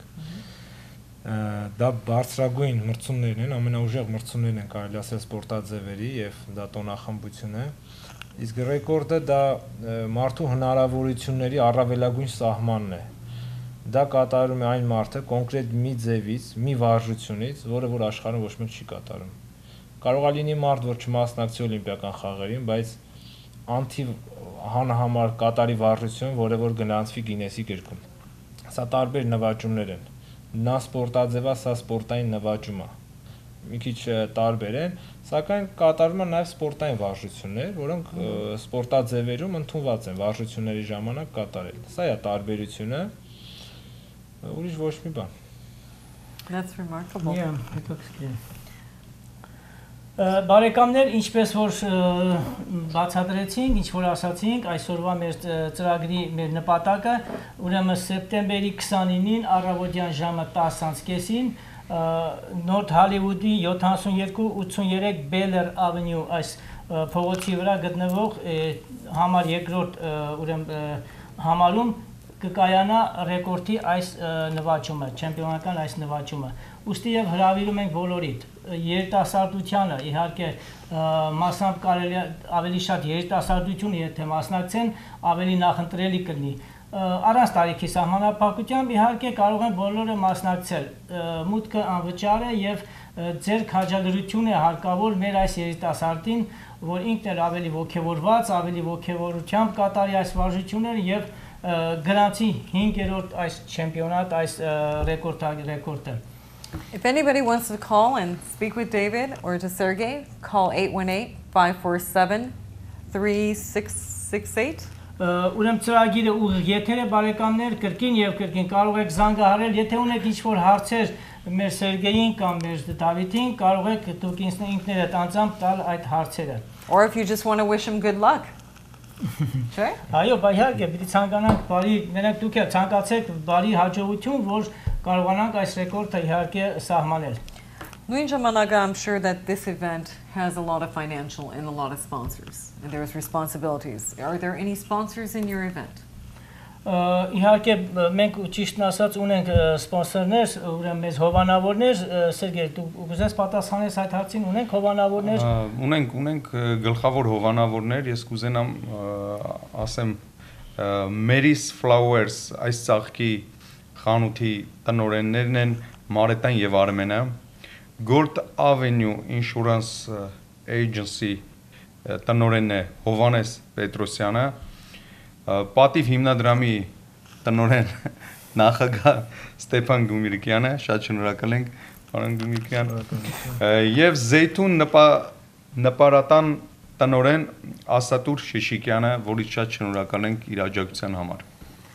S3: Դա բարձրագույն մրցումներն են, ամենաուժեղ մրցումներն են կարելի ասել սպորտաձևերի եւ դա տոնախմբություն է։ Իսկ ռեկորդը դա մարդու հնարավորությունների առավելագույն սահմանն է։ Դա կատարում է այն մարդը կոնկրետ մի ձևից, մի վարժությունից, որը որ աշխարհում ոչ մեկ չի կատարում։ Կարող է լինի մարդ, որ չմասնակցի օլիմպիական խաղերին, բայց անթիվ հանհամար կատարի վարժություն, որը որ գնացվի Գինեսի գրքում։ Սա տարբեր նվաճումներ են։ Նա սպորտաձևա, սա սպորտային նվաճում է։ Մի քիչ տարբեր են, սակայն կատարվում են նաև սպորտային վարժություններ, որոնք սպորտաձևերում ընդունված են վարժությունների ժամանակ կատարել։ Սա է տարբերությունը։ Ուրիշ ոչ մի բան։
S1: That's remarkable.
S2: Yeah, հետաքրքիր։ Բարեկամներ, ինչպես որ բացատրեցինք, ինչ որ ասացինք, այսօրվա մեր ծրագրի մեր նպատակը, ուրեմն սեպտեմբերի քսանինին առավոտյան ժամը տասը կեսին North Hollywood-ի յոթանասունյոթ ութսուներեք Bel Air Avenue այս փողոցի վրա գտնվող համար երկրորդ ուրեմն համարում կկայանա ռեկորդի այս նվաճումը, չեմպիոնական այս նվաճումը։ Ուստի եւ հրավիրում ենք բոլորիդ երիտասարդությանը, իհարկե մասամբ կարելի ավելի շատ երիտասարդություն եթե մասնակցեն, ավելի նախընտրելի կլինի։ Առանց տարիքի սահմանափակությամբ իհարկե կարող են բոլորը մասնակցել։ Մուտքը անվճար է եւ ձեր քաջալերություն է հարկավոր մեր այս երիտասարդին, որ ինքն էլ ավելի ողջավորված, ավելի ողջավորությամբ կատարի այս վարժությունները եւ գրանցի հինգերորդ այս չեմպիոնատ, այս ռեկորդը։
S1: If anybody wants to call and speak with David or to Sergey, call eight one eight, five four seven, three six six eight.
S2: Ուրեմն ծրագիրը ուղիղ եթեր է բարեկամներ, կրկին եւ կրկին կարող եք զանգահարել, եթե ունեք ինչ-որ հարցեր մեր Սերգեյին կամ մեր Դավիթին, կարող եք դուք ինքներդ անձամբ տալ այդ հարցերը։
S1: Or if you just want to wish him good luck. Sure?
S2: Այո, բայց իհարկե պիտի ցանկանանք բարի, մենակ դուք էլ ցանկացեք բարի հաջողություն, որ կարողանանք այս ռեկորդը իհարկե սահմանել։
S1: Նույն ժամանակ, I'm sure that this event has a lot of financial and a lot of sponsors, and there's responsibilities. Are there any sponsors in your event?
S2: Իհարկե մենք ճիշտն ասած ունենք սպոնսորներ, ուրեմն մեզ հովանավորներ, Սերգեյ, դու կուզես պատասխանես այդ հարցին, ունենք հովանավորներ։
S4: Ունենք, ունենք գլխավոր հովանավորներ, ես կուզենամ ասեմ Mary's Flowers այս ծաղկի խանութի տնօրեններն են Մարետան եւ Արմենը, Gold Avenue Insurance Agency տնօրենն է Հովանես Պետրոսյանը, Պատիվ հիմնադրամի տնօրեն նախագահ Ստեփան Գումիրիկյանը, շատ շնորհակալ ենք, պարոն Գումիրիկյան, եւ Զեյթուն նպարատան տնօրեն Ասատուր Շիշիկյանը, որից շատ շնորհակալ ենք իր աջակցության համար։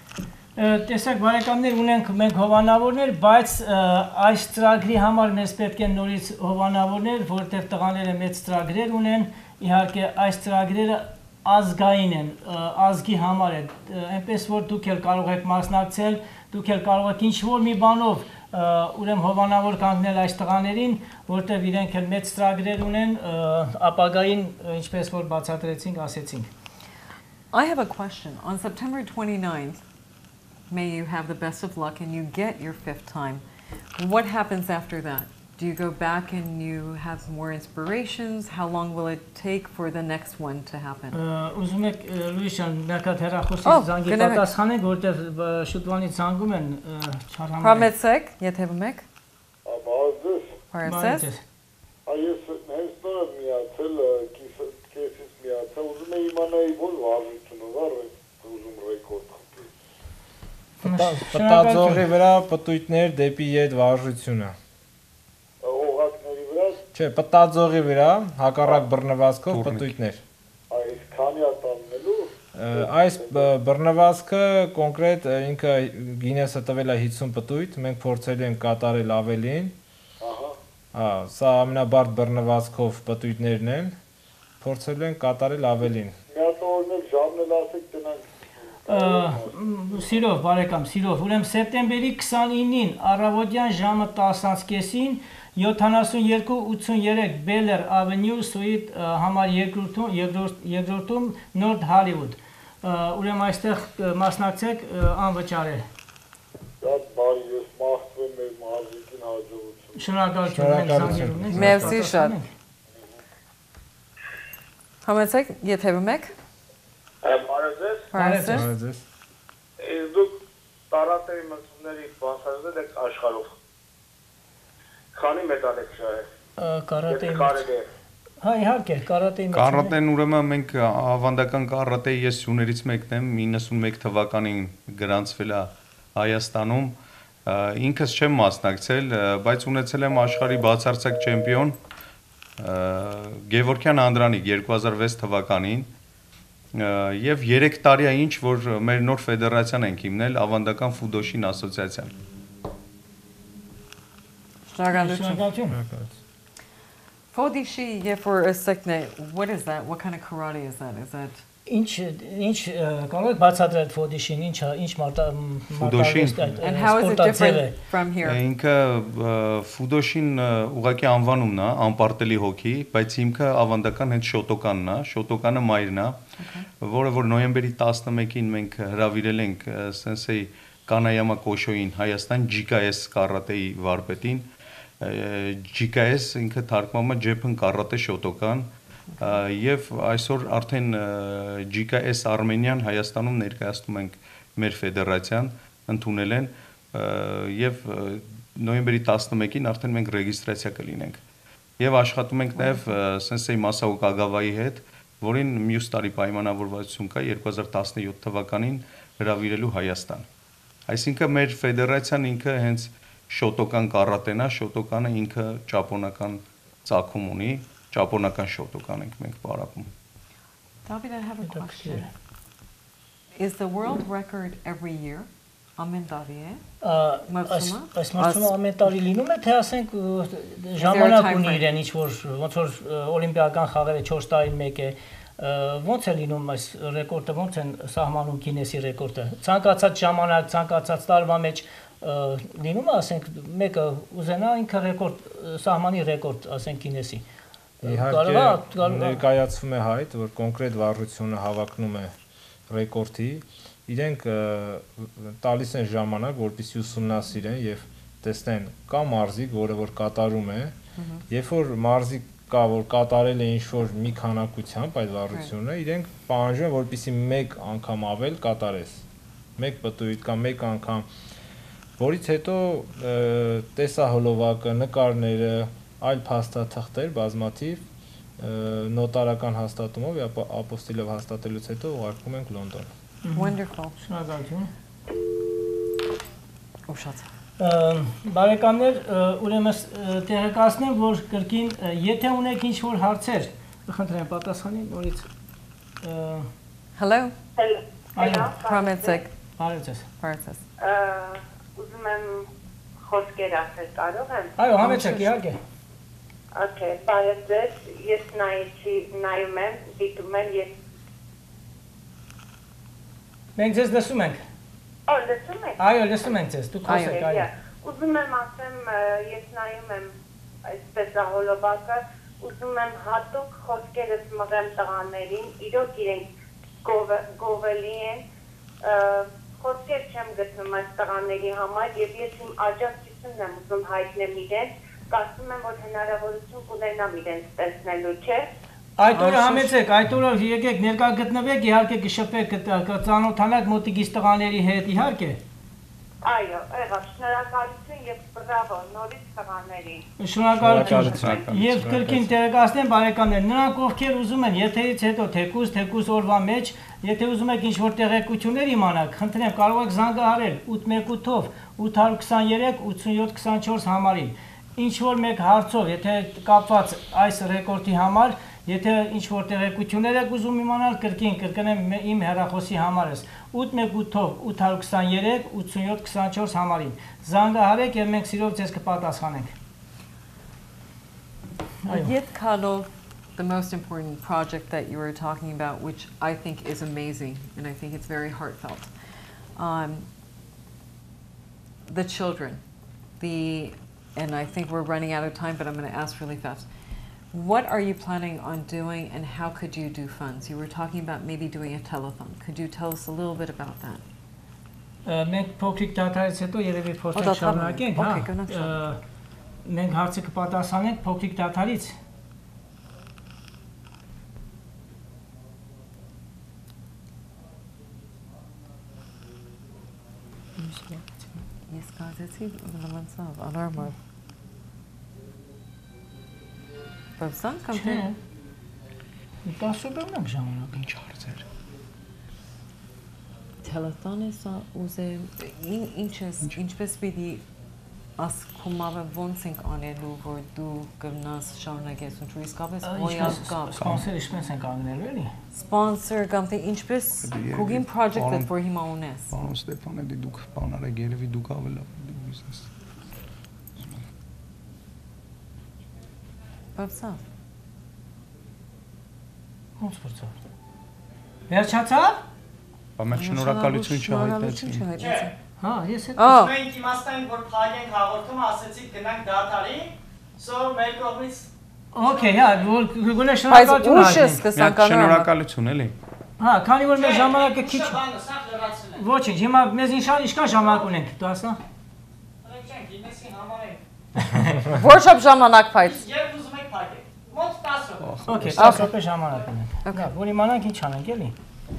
S2: Տեսեք բարեկամներ, ունենք մենք հովանավորներ, բայց այս ծրագրի համար մեզ պետք է նորից հովանավորներ, որտեղ տղաները մեծ ծրագրեր ունեն, իհարկե այս ծրագրերը ազգային են, ազգի համար են, այնպես որ դուք էլ կարող եք մասնակցել, դուք էլ կարող եք ինչ-որ մի բանով ուրեմն հովանավոր կանգնել այս տղաներին, որտեղ իրենք էլ մեծ ծրագրեր ունեն, ապագային ինչպես որ բացատրեցինք, ասեցինք։
S1: I have a question. On September twenty-ninth, may you have the best of luck and you get your fifth time. What happens after that? Do you go back and you have more inspirations? How long will it take for the next one to happen?
S2: Ուզում եք Լուիշան մեկատ հեռախոսից զանգի պատասխանեք, որտեղ շուտվանից զանգում են չարհամարը։
S1: Պարմեցեք, եթևում եք։
S5: Բազես։
S1: Պարմեցես։
S5: Այս հենց նոր միացել, կեսից միացել, ուզում եմ իմանայի որ վարժությունը վար է, ուզում ռեկորդ խփել։
S3: Պտածողի վրա պտույտներ դեպի ետ վարժությունը։ Չէ, պտածողի վրա հակառակ բռնվածքով պտույտներ։
S5: Այս քանի ատամնելու։
S3: Այս բռնվածքը կոնկրետ ինքը Գինեսը տվել է հիսուն պտույտ, մենք փորձել ենք կատարել ավելին։ Ահա։ Սա ամենաբարդ բռնվածքով պտույտներն են, փորձել ենք կատարել ավելին։
S5: Միատորն էլ ժամն էլ ասեք տնանք։
S2: Սիրով, բարեկամ, սիրով, ուրեմն սեպտեմբերի քսանինին առավոտյան ժամը տասը կեսին յոթանասունյոթ ութսուներեք Beller Avenue Suite համար երկրորդում երկրորդում North Hollywood։ Ուրեմն այստեղ մասնակցեք անվճար է։
S5: Շատ բարի, ես մաղթում եմ մեր մարզիկին հաջողություն։
S2: Շնորհակալություն։
S1: Մերսի շատ։ Համեցեք, եթերում եք։
S5: Բարև ձեզ։
S1: Բարև ձեզ։
S5: Իսկ դուք տարատերի մրցումների բացարձակ եք աշխարհով։ Քանի մեդալ եք շահել։
S2: Կարատեի։ Հա, իհարկե, կարատեի մեջ։
S4: Կարատեն ուրեմն մենք ավանդական կարատեի ես սյուներից մեկն եմ, իննսունմեկ թվականին գրանցվել է Հայաստանում, ինքս չեմ մասնակցել, բայց ունեցել եմ աշխարհի բացարձակ չեմպիոն Գևորգյան Անդրանիկ երկու հազար վեց թվականին եւ երեք տարի է ինչ որ մեր նոր ֆեդերացիան ենք հիմնել ավանդական ֆուդոշին ասոցիացիան։
S2: Շնորհակալություն։
S1: Fodishi, yeah, for a second, what is that? What kind of karate is that? Is that?
S2: Ինչ ինչ կարող եք բացատրել ֆոդիշին, ինչ ինչ մարտավեստի։
S1: And how is it different from here?
S4: Ինքը ֆուդոշին ուղղակի անվանումն է, անպարտելի հոգի, բայց հիմքը ավանդական հենց շոտոկանն է, շոտոկանը մայրն է, որը որ նոյեմբերի տասնմեկին մենք հրավիրել ենք սենսեյ Կանայամա Կոշոյին Հայաստան ջի կա էս կարատեի վարպետին, ջի կա էս ինքը թարգմանվում է Japan Karate Shotokan եւ այսօր արդեն ջի կա էս Armenian Հայաստանում ներկայացնում ենք մեր ֆեդերացիան, ընդունել են եւ նոյեմբերի տասնմեկին արդեն մենք ռեգիստրացիա կլինենք։ Եվ աշխատում ենք նաեւ Սենսեյ Մասաո Կագավայի հետ, որին մյուս տարի պայմանավորվածություն կա երկու հազար տասնյոթ թվականին հրավիրելու Հայաստան։ Այսինքն մեր ֆեդերացիան ինքը հենց շոտոկան կարատեն է, շոտոկանը ինքը ճապոնական ծագում ունի, ճապոնական շոտոկան ենք մենք պարապում։
S1: David, I have a question. Is the world record every year? Ամեն տարի է։
S2: Այս մրցումը ամեն տարի լինում է, թե ասենք ժամանակ ունի իրեն ինչ որ ոնց որ օլիմպիական խաղերը չորս տարին մեկ է, ոնց է լինում այս ռեկորդը, ոնց են սահմանում Գինեսի ռեկորդը։ Ցանկացած ժամանակ, ցանկացած տարվա մեջ լինում է, ասենք մեկը ուզենա ինքը ռեկորդ սահմանի ռեկորդ, ասենք Գինեսի։
S3: Իհարկե ներկայացվում է հայտ, որ կոնկրետ վարժությունը հավակնում է ռեկորդի, իրենք տալիս են ժամանակ, որպեսզի ուսումնասիրեն եւ տեսնեն կա մարզիկ, որը որ կատարում է, երբ որ մարզիկ կա, որ կատարել է ինչ-որ մի քանակությամբ այդ վարժությունը, իրենք պահանջում են, որպեսզի մեկ անգամ ավել կատարես, մեկ պտույտ կամ մեկ անգամ, որից հետո տեսահոլովակը, նկարները, այլ փաստաթղթեր բազմաթիվ նոտարական հաստատումով եւ ապոստիլով հաստատելուց հետո ուղարկում ենք Լոնդոն։
S1: Wonderful.
S2: Շնորհակալություն։
S1: Ուշաց։
S2: Բարեկամներ, ուրեմն տեղեկացնեմ, որ կրկին եթե ունեք ինչ-որ հարցեր, կխնդրեմ պատասխանին նորից։
S1: Hello.
S2: Այո,
S1: Համեցեք։
S2: բարև ձեզ։
S1: Բարև ձեզ։
S6: Ուզում եմ խոսքեր ասել, կարող եմ։
S2: Այո, համեցեք, իհարկե։
S6: Okay, բարև ձեզ, ես նայեցի, նայում եմ, դիտում եմ, ես
S2: Մենք ձեզ լսում ենք։
S6: Օ, լսում եք։
S2: Այո, լսում ենք ձեզ, դուք խոսեք, այո։
S6: Ուզում եմ ասեմ, ես նայում եմ այսպես հոլովակը, ուզում եմ հատուկ խոսքերս մղեմ տղաներին, իրոք իրենք գովելի են, խոսքեր չեմ գտնում այս տղաների համար եւ ես իմ աջակցությունն եմ ուզում հայտնել իրենց, կարծում եմ, որ հնարավորություն կունենամ իրենց տեսնելու, չէ՞։
S2: Այդ օրը համեցեք, այդ օրը եկեք ներկա գտնվեք, իհարկե կշփվեք, կծանոթանաք մոտիկից տղաների հետ, իհարկե։
S6: Այո, եղավ, շնորհակալություն եւ բրավո, նորից տղաներին։
S2: Շնորհակալություն։ Եվ կրկին տեղեկացնեմ բարեկամներ, նրանք ովքեր ուզում են եթերից հետո թեկուզ, թեկուզ օրվա մեջ, եթե ուզում եք ինչ-որ տեղեկություններ իմանալ, խնդրեմ, կարող եք զանգահարել ութ մեկ ութով ութ քսաներեք ութսունյոթ քսանչորս համարին։ Ինչ որ մեկ հարցով, եթե կապված այս ռեկորդի համար, Եթե ինչ որ տեղեկություններ եք ուզում իմանալ, կրկին կրկնեմ իմ հեռախոսի համարս ութ մեկ ութ ութ two three ութ seven two four համարին։ Զանգահարեք եւ մենք սիրով ձեզ կպատասխանենք։
S1: Yet Kalo, the most important project that you were talking about, which I think is amazing, and I think it's very heartfelt. Um, the children, the, and I think we're running out of time, but I'm going to ask really fast. What are you planning on doing, and how could you do funds? You were talking about maybe doing a telethon. Could you tell us a little bit about that?
S2: Մենք փոքրիկ դատարից հետո երևի փորձենք շարունակենք, հա։ Մենք հարցը կպատասխանենք փոքրիկ դատարից։
S1: Ես կազեցի լմանցավ, անարմար։ Բավսան կամ թե։
S2: Տասուբերն ենք ժամանակ ինչ հարցեր։
S1: Telethon-ը ուզեմ, ինչպես պիտի ասկումավը ոնց ենք անելու, որ դու կգնաս շարունակես, ու իսկապես հոյալ կապ։
S2: Sponsor ինչպես ենք անգնելու էլի։
S1: Sponsor կամ թե ինչպես կուգին project-ը որ հիմա ունես։
S4: Պարոն Ստեփանելի, դուք բան արեք, երևի դուք ավելի բիզնես։
S1: Բավսավ։
S2: Ոնց որցավ։ Վերջացավ։
S4: Բա մեր շնորհակալություն չհայտեցին։
S2: Հա, ես հետ
S9: մենք իմաստանք որ փակենք հաղորդումը, ասացիք գնանք դատարի, so մեր կողմից
S2: Okay, հա, գոնե շնորհակալություն
S1: հայտնենք։
S4: Շնորհակալություն էլի։
S2: Հա, քանի որ մեր ժամանակը քիչ Ոչինչ, հիմա մեզ ինչքան ինչքան ժամանակ ունենք, դու ասա։
S9: Չենք, իմեսի համարենք։
S1: Workshop ժամանակ փայծ։
S9: Երբ ուզում եք փակեք։ Մոտ ten րոպե։
S2: Okay, ten րոպե ժամանակ ունենք։ Հա, որ իմանանք ինչ անենք, էլի։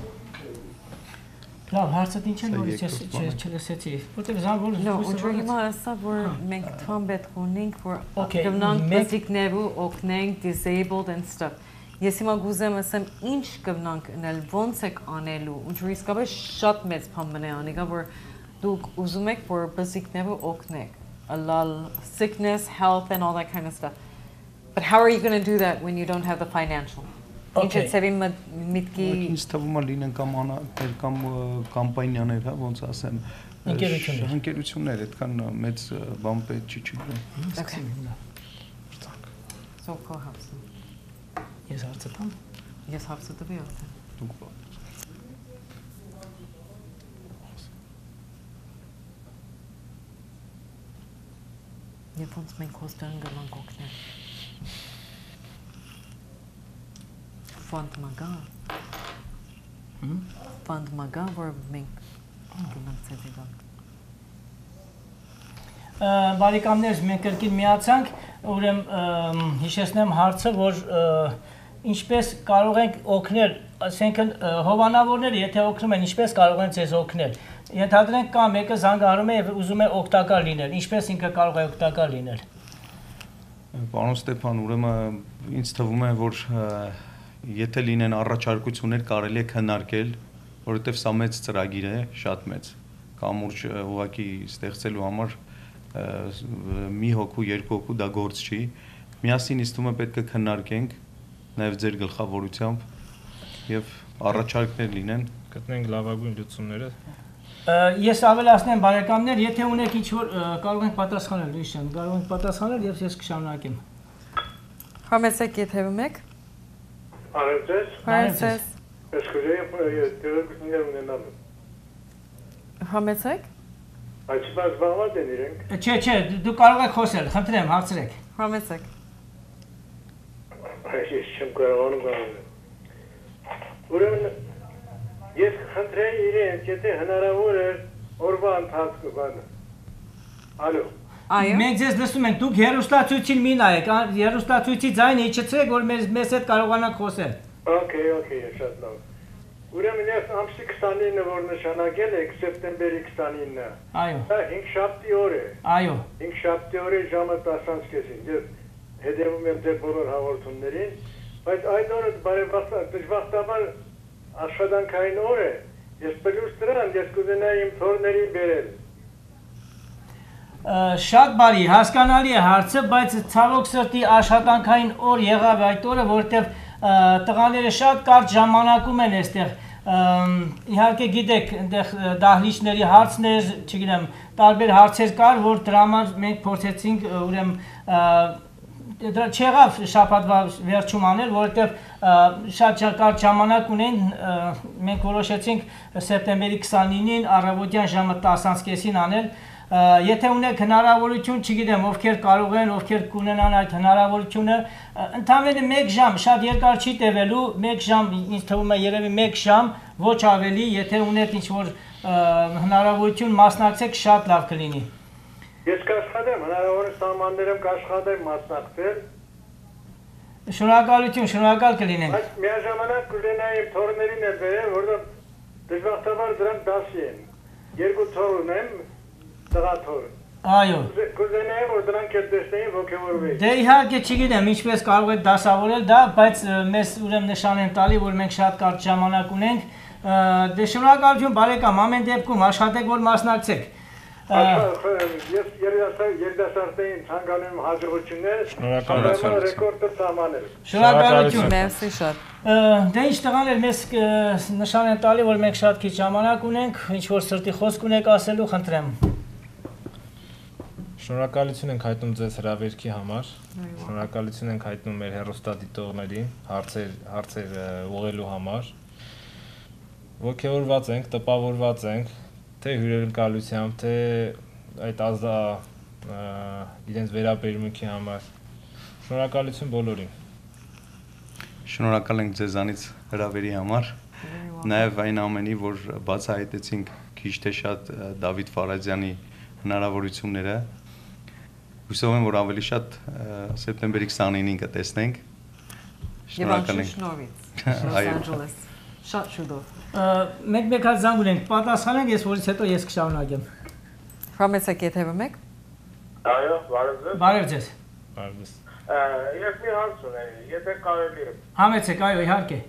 S2: Լավ, հարցդ ինչ են, որից ես չլսեցի, որտեղ զանգ որ
S1: ու հիմա ասա, որ մենք թվում պետք ունենք, որ գնանք բեսիկներու օգնենք, disabled and stuff։ Ես հիմա գուզեմ ասեմ, ինչ գնանք անել, ոնց եք անելու, ու իսկապես շատ մեծ բան մնա անիկա, որ դուք ուզում եք, որ բեսիկներու օգնեք, allal sickness, health and all that kind of stuff. But how are you going to do that when you don't have the financial?
S2: Okay.
S4: Ինձ թվում է լինեն կամ անատեր կամ կամպանիաներ, հա, ոնց ասեմ,
S2: ընկերություններ,
S4: ընկերություններ, այդքան մեծ բան պետք չի չգիտեմ։
S1: Okay. So go հարցը։
S2: Ես հարցը տամ։
S1: Ես հարցը տվի արդեն։
S4: Դուք
S1: Երբ ոնց մենք հոստան գնանք օգնել։ Fund maga. Fund maga որ մենք գնանք ցեզիվան։
S2: Բարեկամներ, մենք կրկին միացանք, ուրեմն հիշեցնեմ հարցը, որ ինչպես կարող ենք օգնել, ասենքն հովանավորները, եթե օգնում են, ինչպես կարող են ձեզ օգնել։ Ենթադրենք կա մեկը զանգահարում է եւ ուզում է օգտակար լինել, ինչպես ինքը կարող է օգտակար լինել։
S4: Պարոն Ստեփան, ուրեմն ինձ թվում է, որ եթե լինեն առաջարկություններ կարելի է քննարկել, որովհետև սա մեծ ծրագիր է, շատ մեծ։ Կամուրջ ուղղակի ստեղծելու համար մի հոգու, երկու հոգու դա գործ չի։ Միասին ինձ թվում է պետք է քննարկենք նաև ձեր գլխավորությամբ եւ առաջարկներ լինեն,
S3: գտնենք լավագույն լուծումները։
S2: Ես ավելացնեմ բարեկամներ, եթե ունեք ինչ-որ կարող ենք պատասխանել, լույսյան, կարող ենք պատասխանել եւ ես կշարունակեմ։
S1: Համեցեք եթևում եք։
S5: Արեցես։
S1: Արեցես։
S5: Ես կուզեի տեղեկություններ ունենալ։
S1: Համեցեք։
S5: Այսպես զբաղված են իրենք։
S2: Չէ, չէ, դու կարող եք խոսել, խնդրեմ, հարցրեք։
S1: Համեցեք։
S5: Ես չեմ կարողանում գանել։ Ուրեմն ես խնդրեի իրենք, եթե հնարավոր է օրվա ընթացքում բանը։ Ալո։
S1: Այո։
S2: Մենք ձեզ լսում ենք, դուք հեռուստացույցին մի նայեք, հեռուստացույցի ձայնը իջեցրեք, որ մեզ մեզ հետ կարողանաք խոսել։
S5: Okay, okay, շատ լավ։ Ուրեմն ես ամսի twenty-ninը որ նշանակել եք սեպտեմբերի twenty-ninը։
S2: Այո։
S5: Դա հինգշաբթի օր է։
S2: Այո։
S5: Հինգշաբթի օրը ժամը ten կեսին։ Ես հետևում եմ ձեր բոլոր հաղորդումներին, բայց այդ օրը բարեբախտաբար դժբախտաբար աշխատանքային օր է։ Ես պլյուս դրան ես կուզենայի իմ թորների բերել։
S2: Շատ բարի, հասկանալի է հարցը, բայց ցավոք սրտի աշխատանքային օր եղավ այդ օրը, որտեղ տղաները շատ կարճ ժամանակում են այստեղ իհարկե գիտեք այնտեղ դահլիճների հարցներ, չգիտեմ, տարբեր հարցեր կար, որ դրա համար մենք փորձեցինք ուրեմն դրա չեղավ շաբաթվա վերջում անել, որովհետև շատ կարճ ժամանակ ունեն, մենք որոշեցինք սեպտեմբերի քսանինին առավոտյան ժամը տասը կեսին անել, եթե ունեք հնարավորություն, չգիտեմ, ովքեր կարող են, ովքեր կունենան այդ հնարավորությունը, ընդամենը մեկ ժամ, շատ երկար չի տևելու, մեկ ժամ, ինձ թվում է երևի մեկ ժամ, ոչ ավելի, եթե ունեք ինչ-որ հնարավորություն մասնակցեք, շատ լավ կլինի։
S5: Ես կաշխատեմ, հնարավոր է սահմաններում կաշխատեմ մասնակցել։
S2: Շնորհակալություն, շնորհակալ կլինենք։
S5: Բայց միաժամանակ կուզենայի իմ թոռներին էլ բերեմ, որովհետև դժբախտաբար դրանք դասի են։ Երկու թոռ ունեմ, տղա թոռ։
S2: Այո։
S5: Կուզենայի, որ դրանք էլ տեսնեին ոգևորվեին։
S2: Դե իհարկե չգիտեմ ինչպես կարող եք դասավորել դա, բայց մեզ ուրեմն նշան են տալի, որ մենք շատ կարճ ժամանակ ունենք։ Դե շնորհակալություն բարեկամ, ամեն դեպքում աշխատեք, որ մասնակցեք։
S5: Ես երիտասարդներին ցանկանում եմ հաջողություններ,
S3: շնորհակալություն,
S5: ռեկորդը սահմանել։
S2: Շնորհակալություն։
S1: Մերսի շատ։
S2: Դե ինչ տղաներ, մեզ նշան են տալի, որ մենք շատ քիչ ժամանակ ունենք, ինչ որ սրտի խոսք ունեք ասելու, խնդրեմ։
S3: Շնորհակալություն ենք հայտնում ձեզ հրավերքի համար։ Շնորհակալություն ենք հայտնում մեր հեռուստադիտողներին հարցեր հարցեր ուղղելու համար։ Ոգևորված ենք, տպավորված ենք, թե հյուրընկալությամբ, թե այդ ազդա իրենց վերաբերմունքի համար։ Շնորհակալություն բոլորին։
S4: Շնորհակալ ենք ձեզանից հրավերի համար։ Նաև այն ամենի, որ բացահայտեցինք քիչ թե շատ Դավիթ Ֆարազյանի հնարավորությունները։ Հուսով եմ, որ ավելի շատ սեպտեմբերի քսանինին կտեսնենք։
S1: Շնորհակալ ենք։ Los Angeles։ Շատ շուտով։
S2: Մենք մեկ հատ զանգ ունենք, պատասխանենք, ես որից հետո ես կշարունակեմ։
S1: Հրամեցեք եթերում եք։
S10: Այո, բարև ձեզ։
S2: Բարև ձեզ։
S3: Բարև ձեզ։
S10: Ես մի հարց ունեի, եթե կարելի է։
S2: Համեցեք, այո, իհարկե։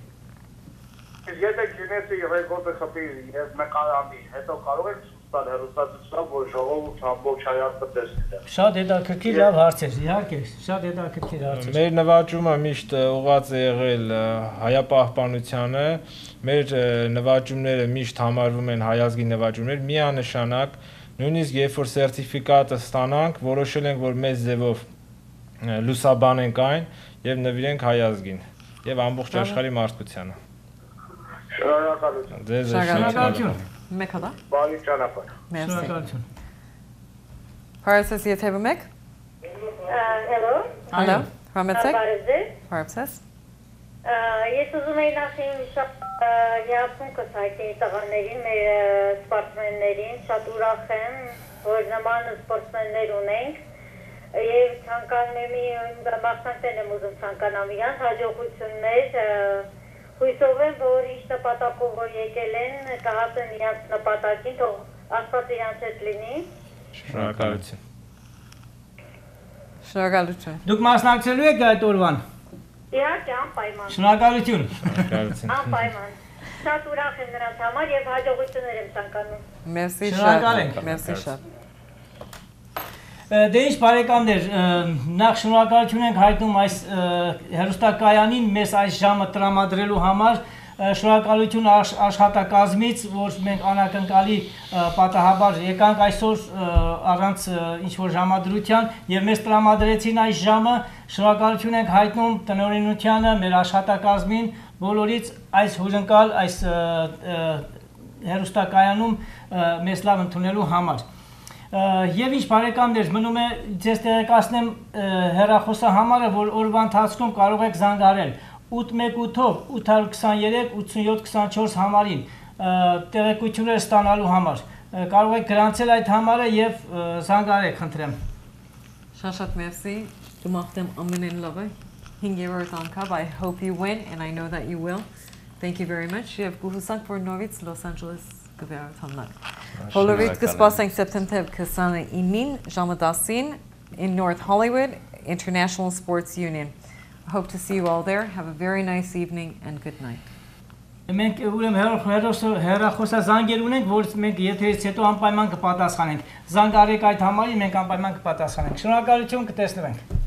S10: Եթե Գինեսի ռեկորդը խփի եւ նկարանի, հետո կարող եք ստալ հեռուստացույց, որ ժողովուրդ ամբողջ հայաստանը տեսնի։
S2: Շատ հետաքրքիր լավ հարց է, իհարկե, շատ հետաքրքիր հարց է։
S3: Մեր նվաճումը միշտ ուղղված է եղել հայապահպանությանը, մեր նվաճումները միշտ համարվում են հայազգի նվաճումներ, միանշանակ, նույնիսկ երբ որ սերտիֆիկատը ստանանք, որոշել ենք, որ մեծ ձևով լուսաբանենք այն եւ նվիրենք հայազգին եւ ամբողջ աշխարհի մարդկությանը։
S10: Շնորհակալություն։
S3: Ձեզ
S2: շնորհակալություն։
S1: Մեկ հատ։
S10: Բարի ճանապարհ։
S2: Շնորհակալություն։
S1: Հարցես եթերում եք։
S6: Hello։
S1: Hello։ Հրամեցեք։
S6: Բարև ձեզ։
S1: Հարցես։
S6: Ես ուզում եի նախին շատ հիացում կցայտեի տղաներին, մեր սպորտսմեններին, շատ ուրախ եմ, որ նման սպորտսմեններ ունենք եւ ցանկանում եմ մասնակցել եմ ուզում ցանկանամ իրանց հաջողություններ, հույսով եմ, որ ինչ նպատակով որ եկել են, կհասնեն իրանց նպատակին, թող Աստված իրանց հետ լինի։
S3: Շնորհակալություն։
S1: Շնորհակալություն։
S2: Դուք մասնակցելու եք այդ օրվան։
S6: Իհարկե, անպայման։
S2: Շնորհակալություն։
S3: Շնորհակալություն։
S6: Անպայման։ Շատ ուրախ եմ նրանց համար եւ հաջողություններ եմ ցանկանում։
S1: Մերսի
S2: Շնորհակալ ենք։
S1: շատ։ Մերսի շատ։
S2: Դե ինչ բարեկամներ, նախ շնորհակալություն ենք հայտնում այս հեռուստակայանին մեզ այս ժամը տրամադրելու համար, շնորհակալություն աշխատակազմից, որ մենք անակնկալի պատահաբար եկանք այսօր առանց ինչ-որ ժամադրության եւ մեզ տրամադրեցին այս ժամը, շնորհակալություն ենք հայտնում տնօրինությանը, մեր աշխատակազմին, բոլորից այս հյուրընկալ այս հեռուստակայանում մեզ լավ ընդունելու համար։ Եվ ինչ բարեկամներ, մնում է ձեզ տեղեկացնեմ հեռախոսահամարը, որ օրվա ընթացքում կարող եք զանգարել ութ մեկ ութով ութ քսաներեք ութսունյոթ քսանչորս համարին տեղեկություններ ստանալու համար։ Կարող եք գրանցել այդ համարը եւ զանգարեք, խնդրեմ։
S1: Շատ-շատ մերսի։ Դումախտեմ ամենեն լավը։ հինգերորդ անգամ, I hope you win and I know that you will. Thank you very much. Եվ գուհուսանք, որ նորից Los Angeles կվերաթանանք։ Բոլորիդ կսպասենք սեպտեմբեր քսանինին ժամը տասին in North Hollywood International Sports Union. I hope to see you all there. Have a very nice evening and good night.
S2: Մենք ուրեմն հեռախոսազանգեր ունենք, որ մենք եթերից հետո անպայման կպատասխանենք։ Զանգարեք այդ համարին, մենք անպայման կպատասխանենք։ Շնորհակալություն, կտեսնվենք։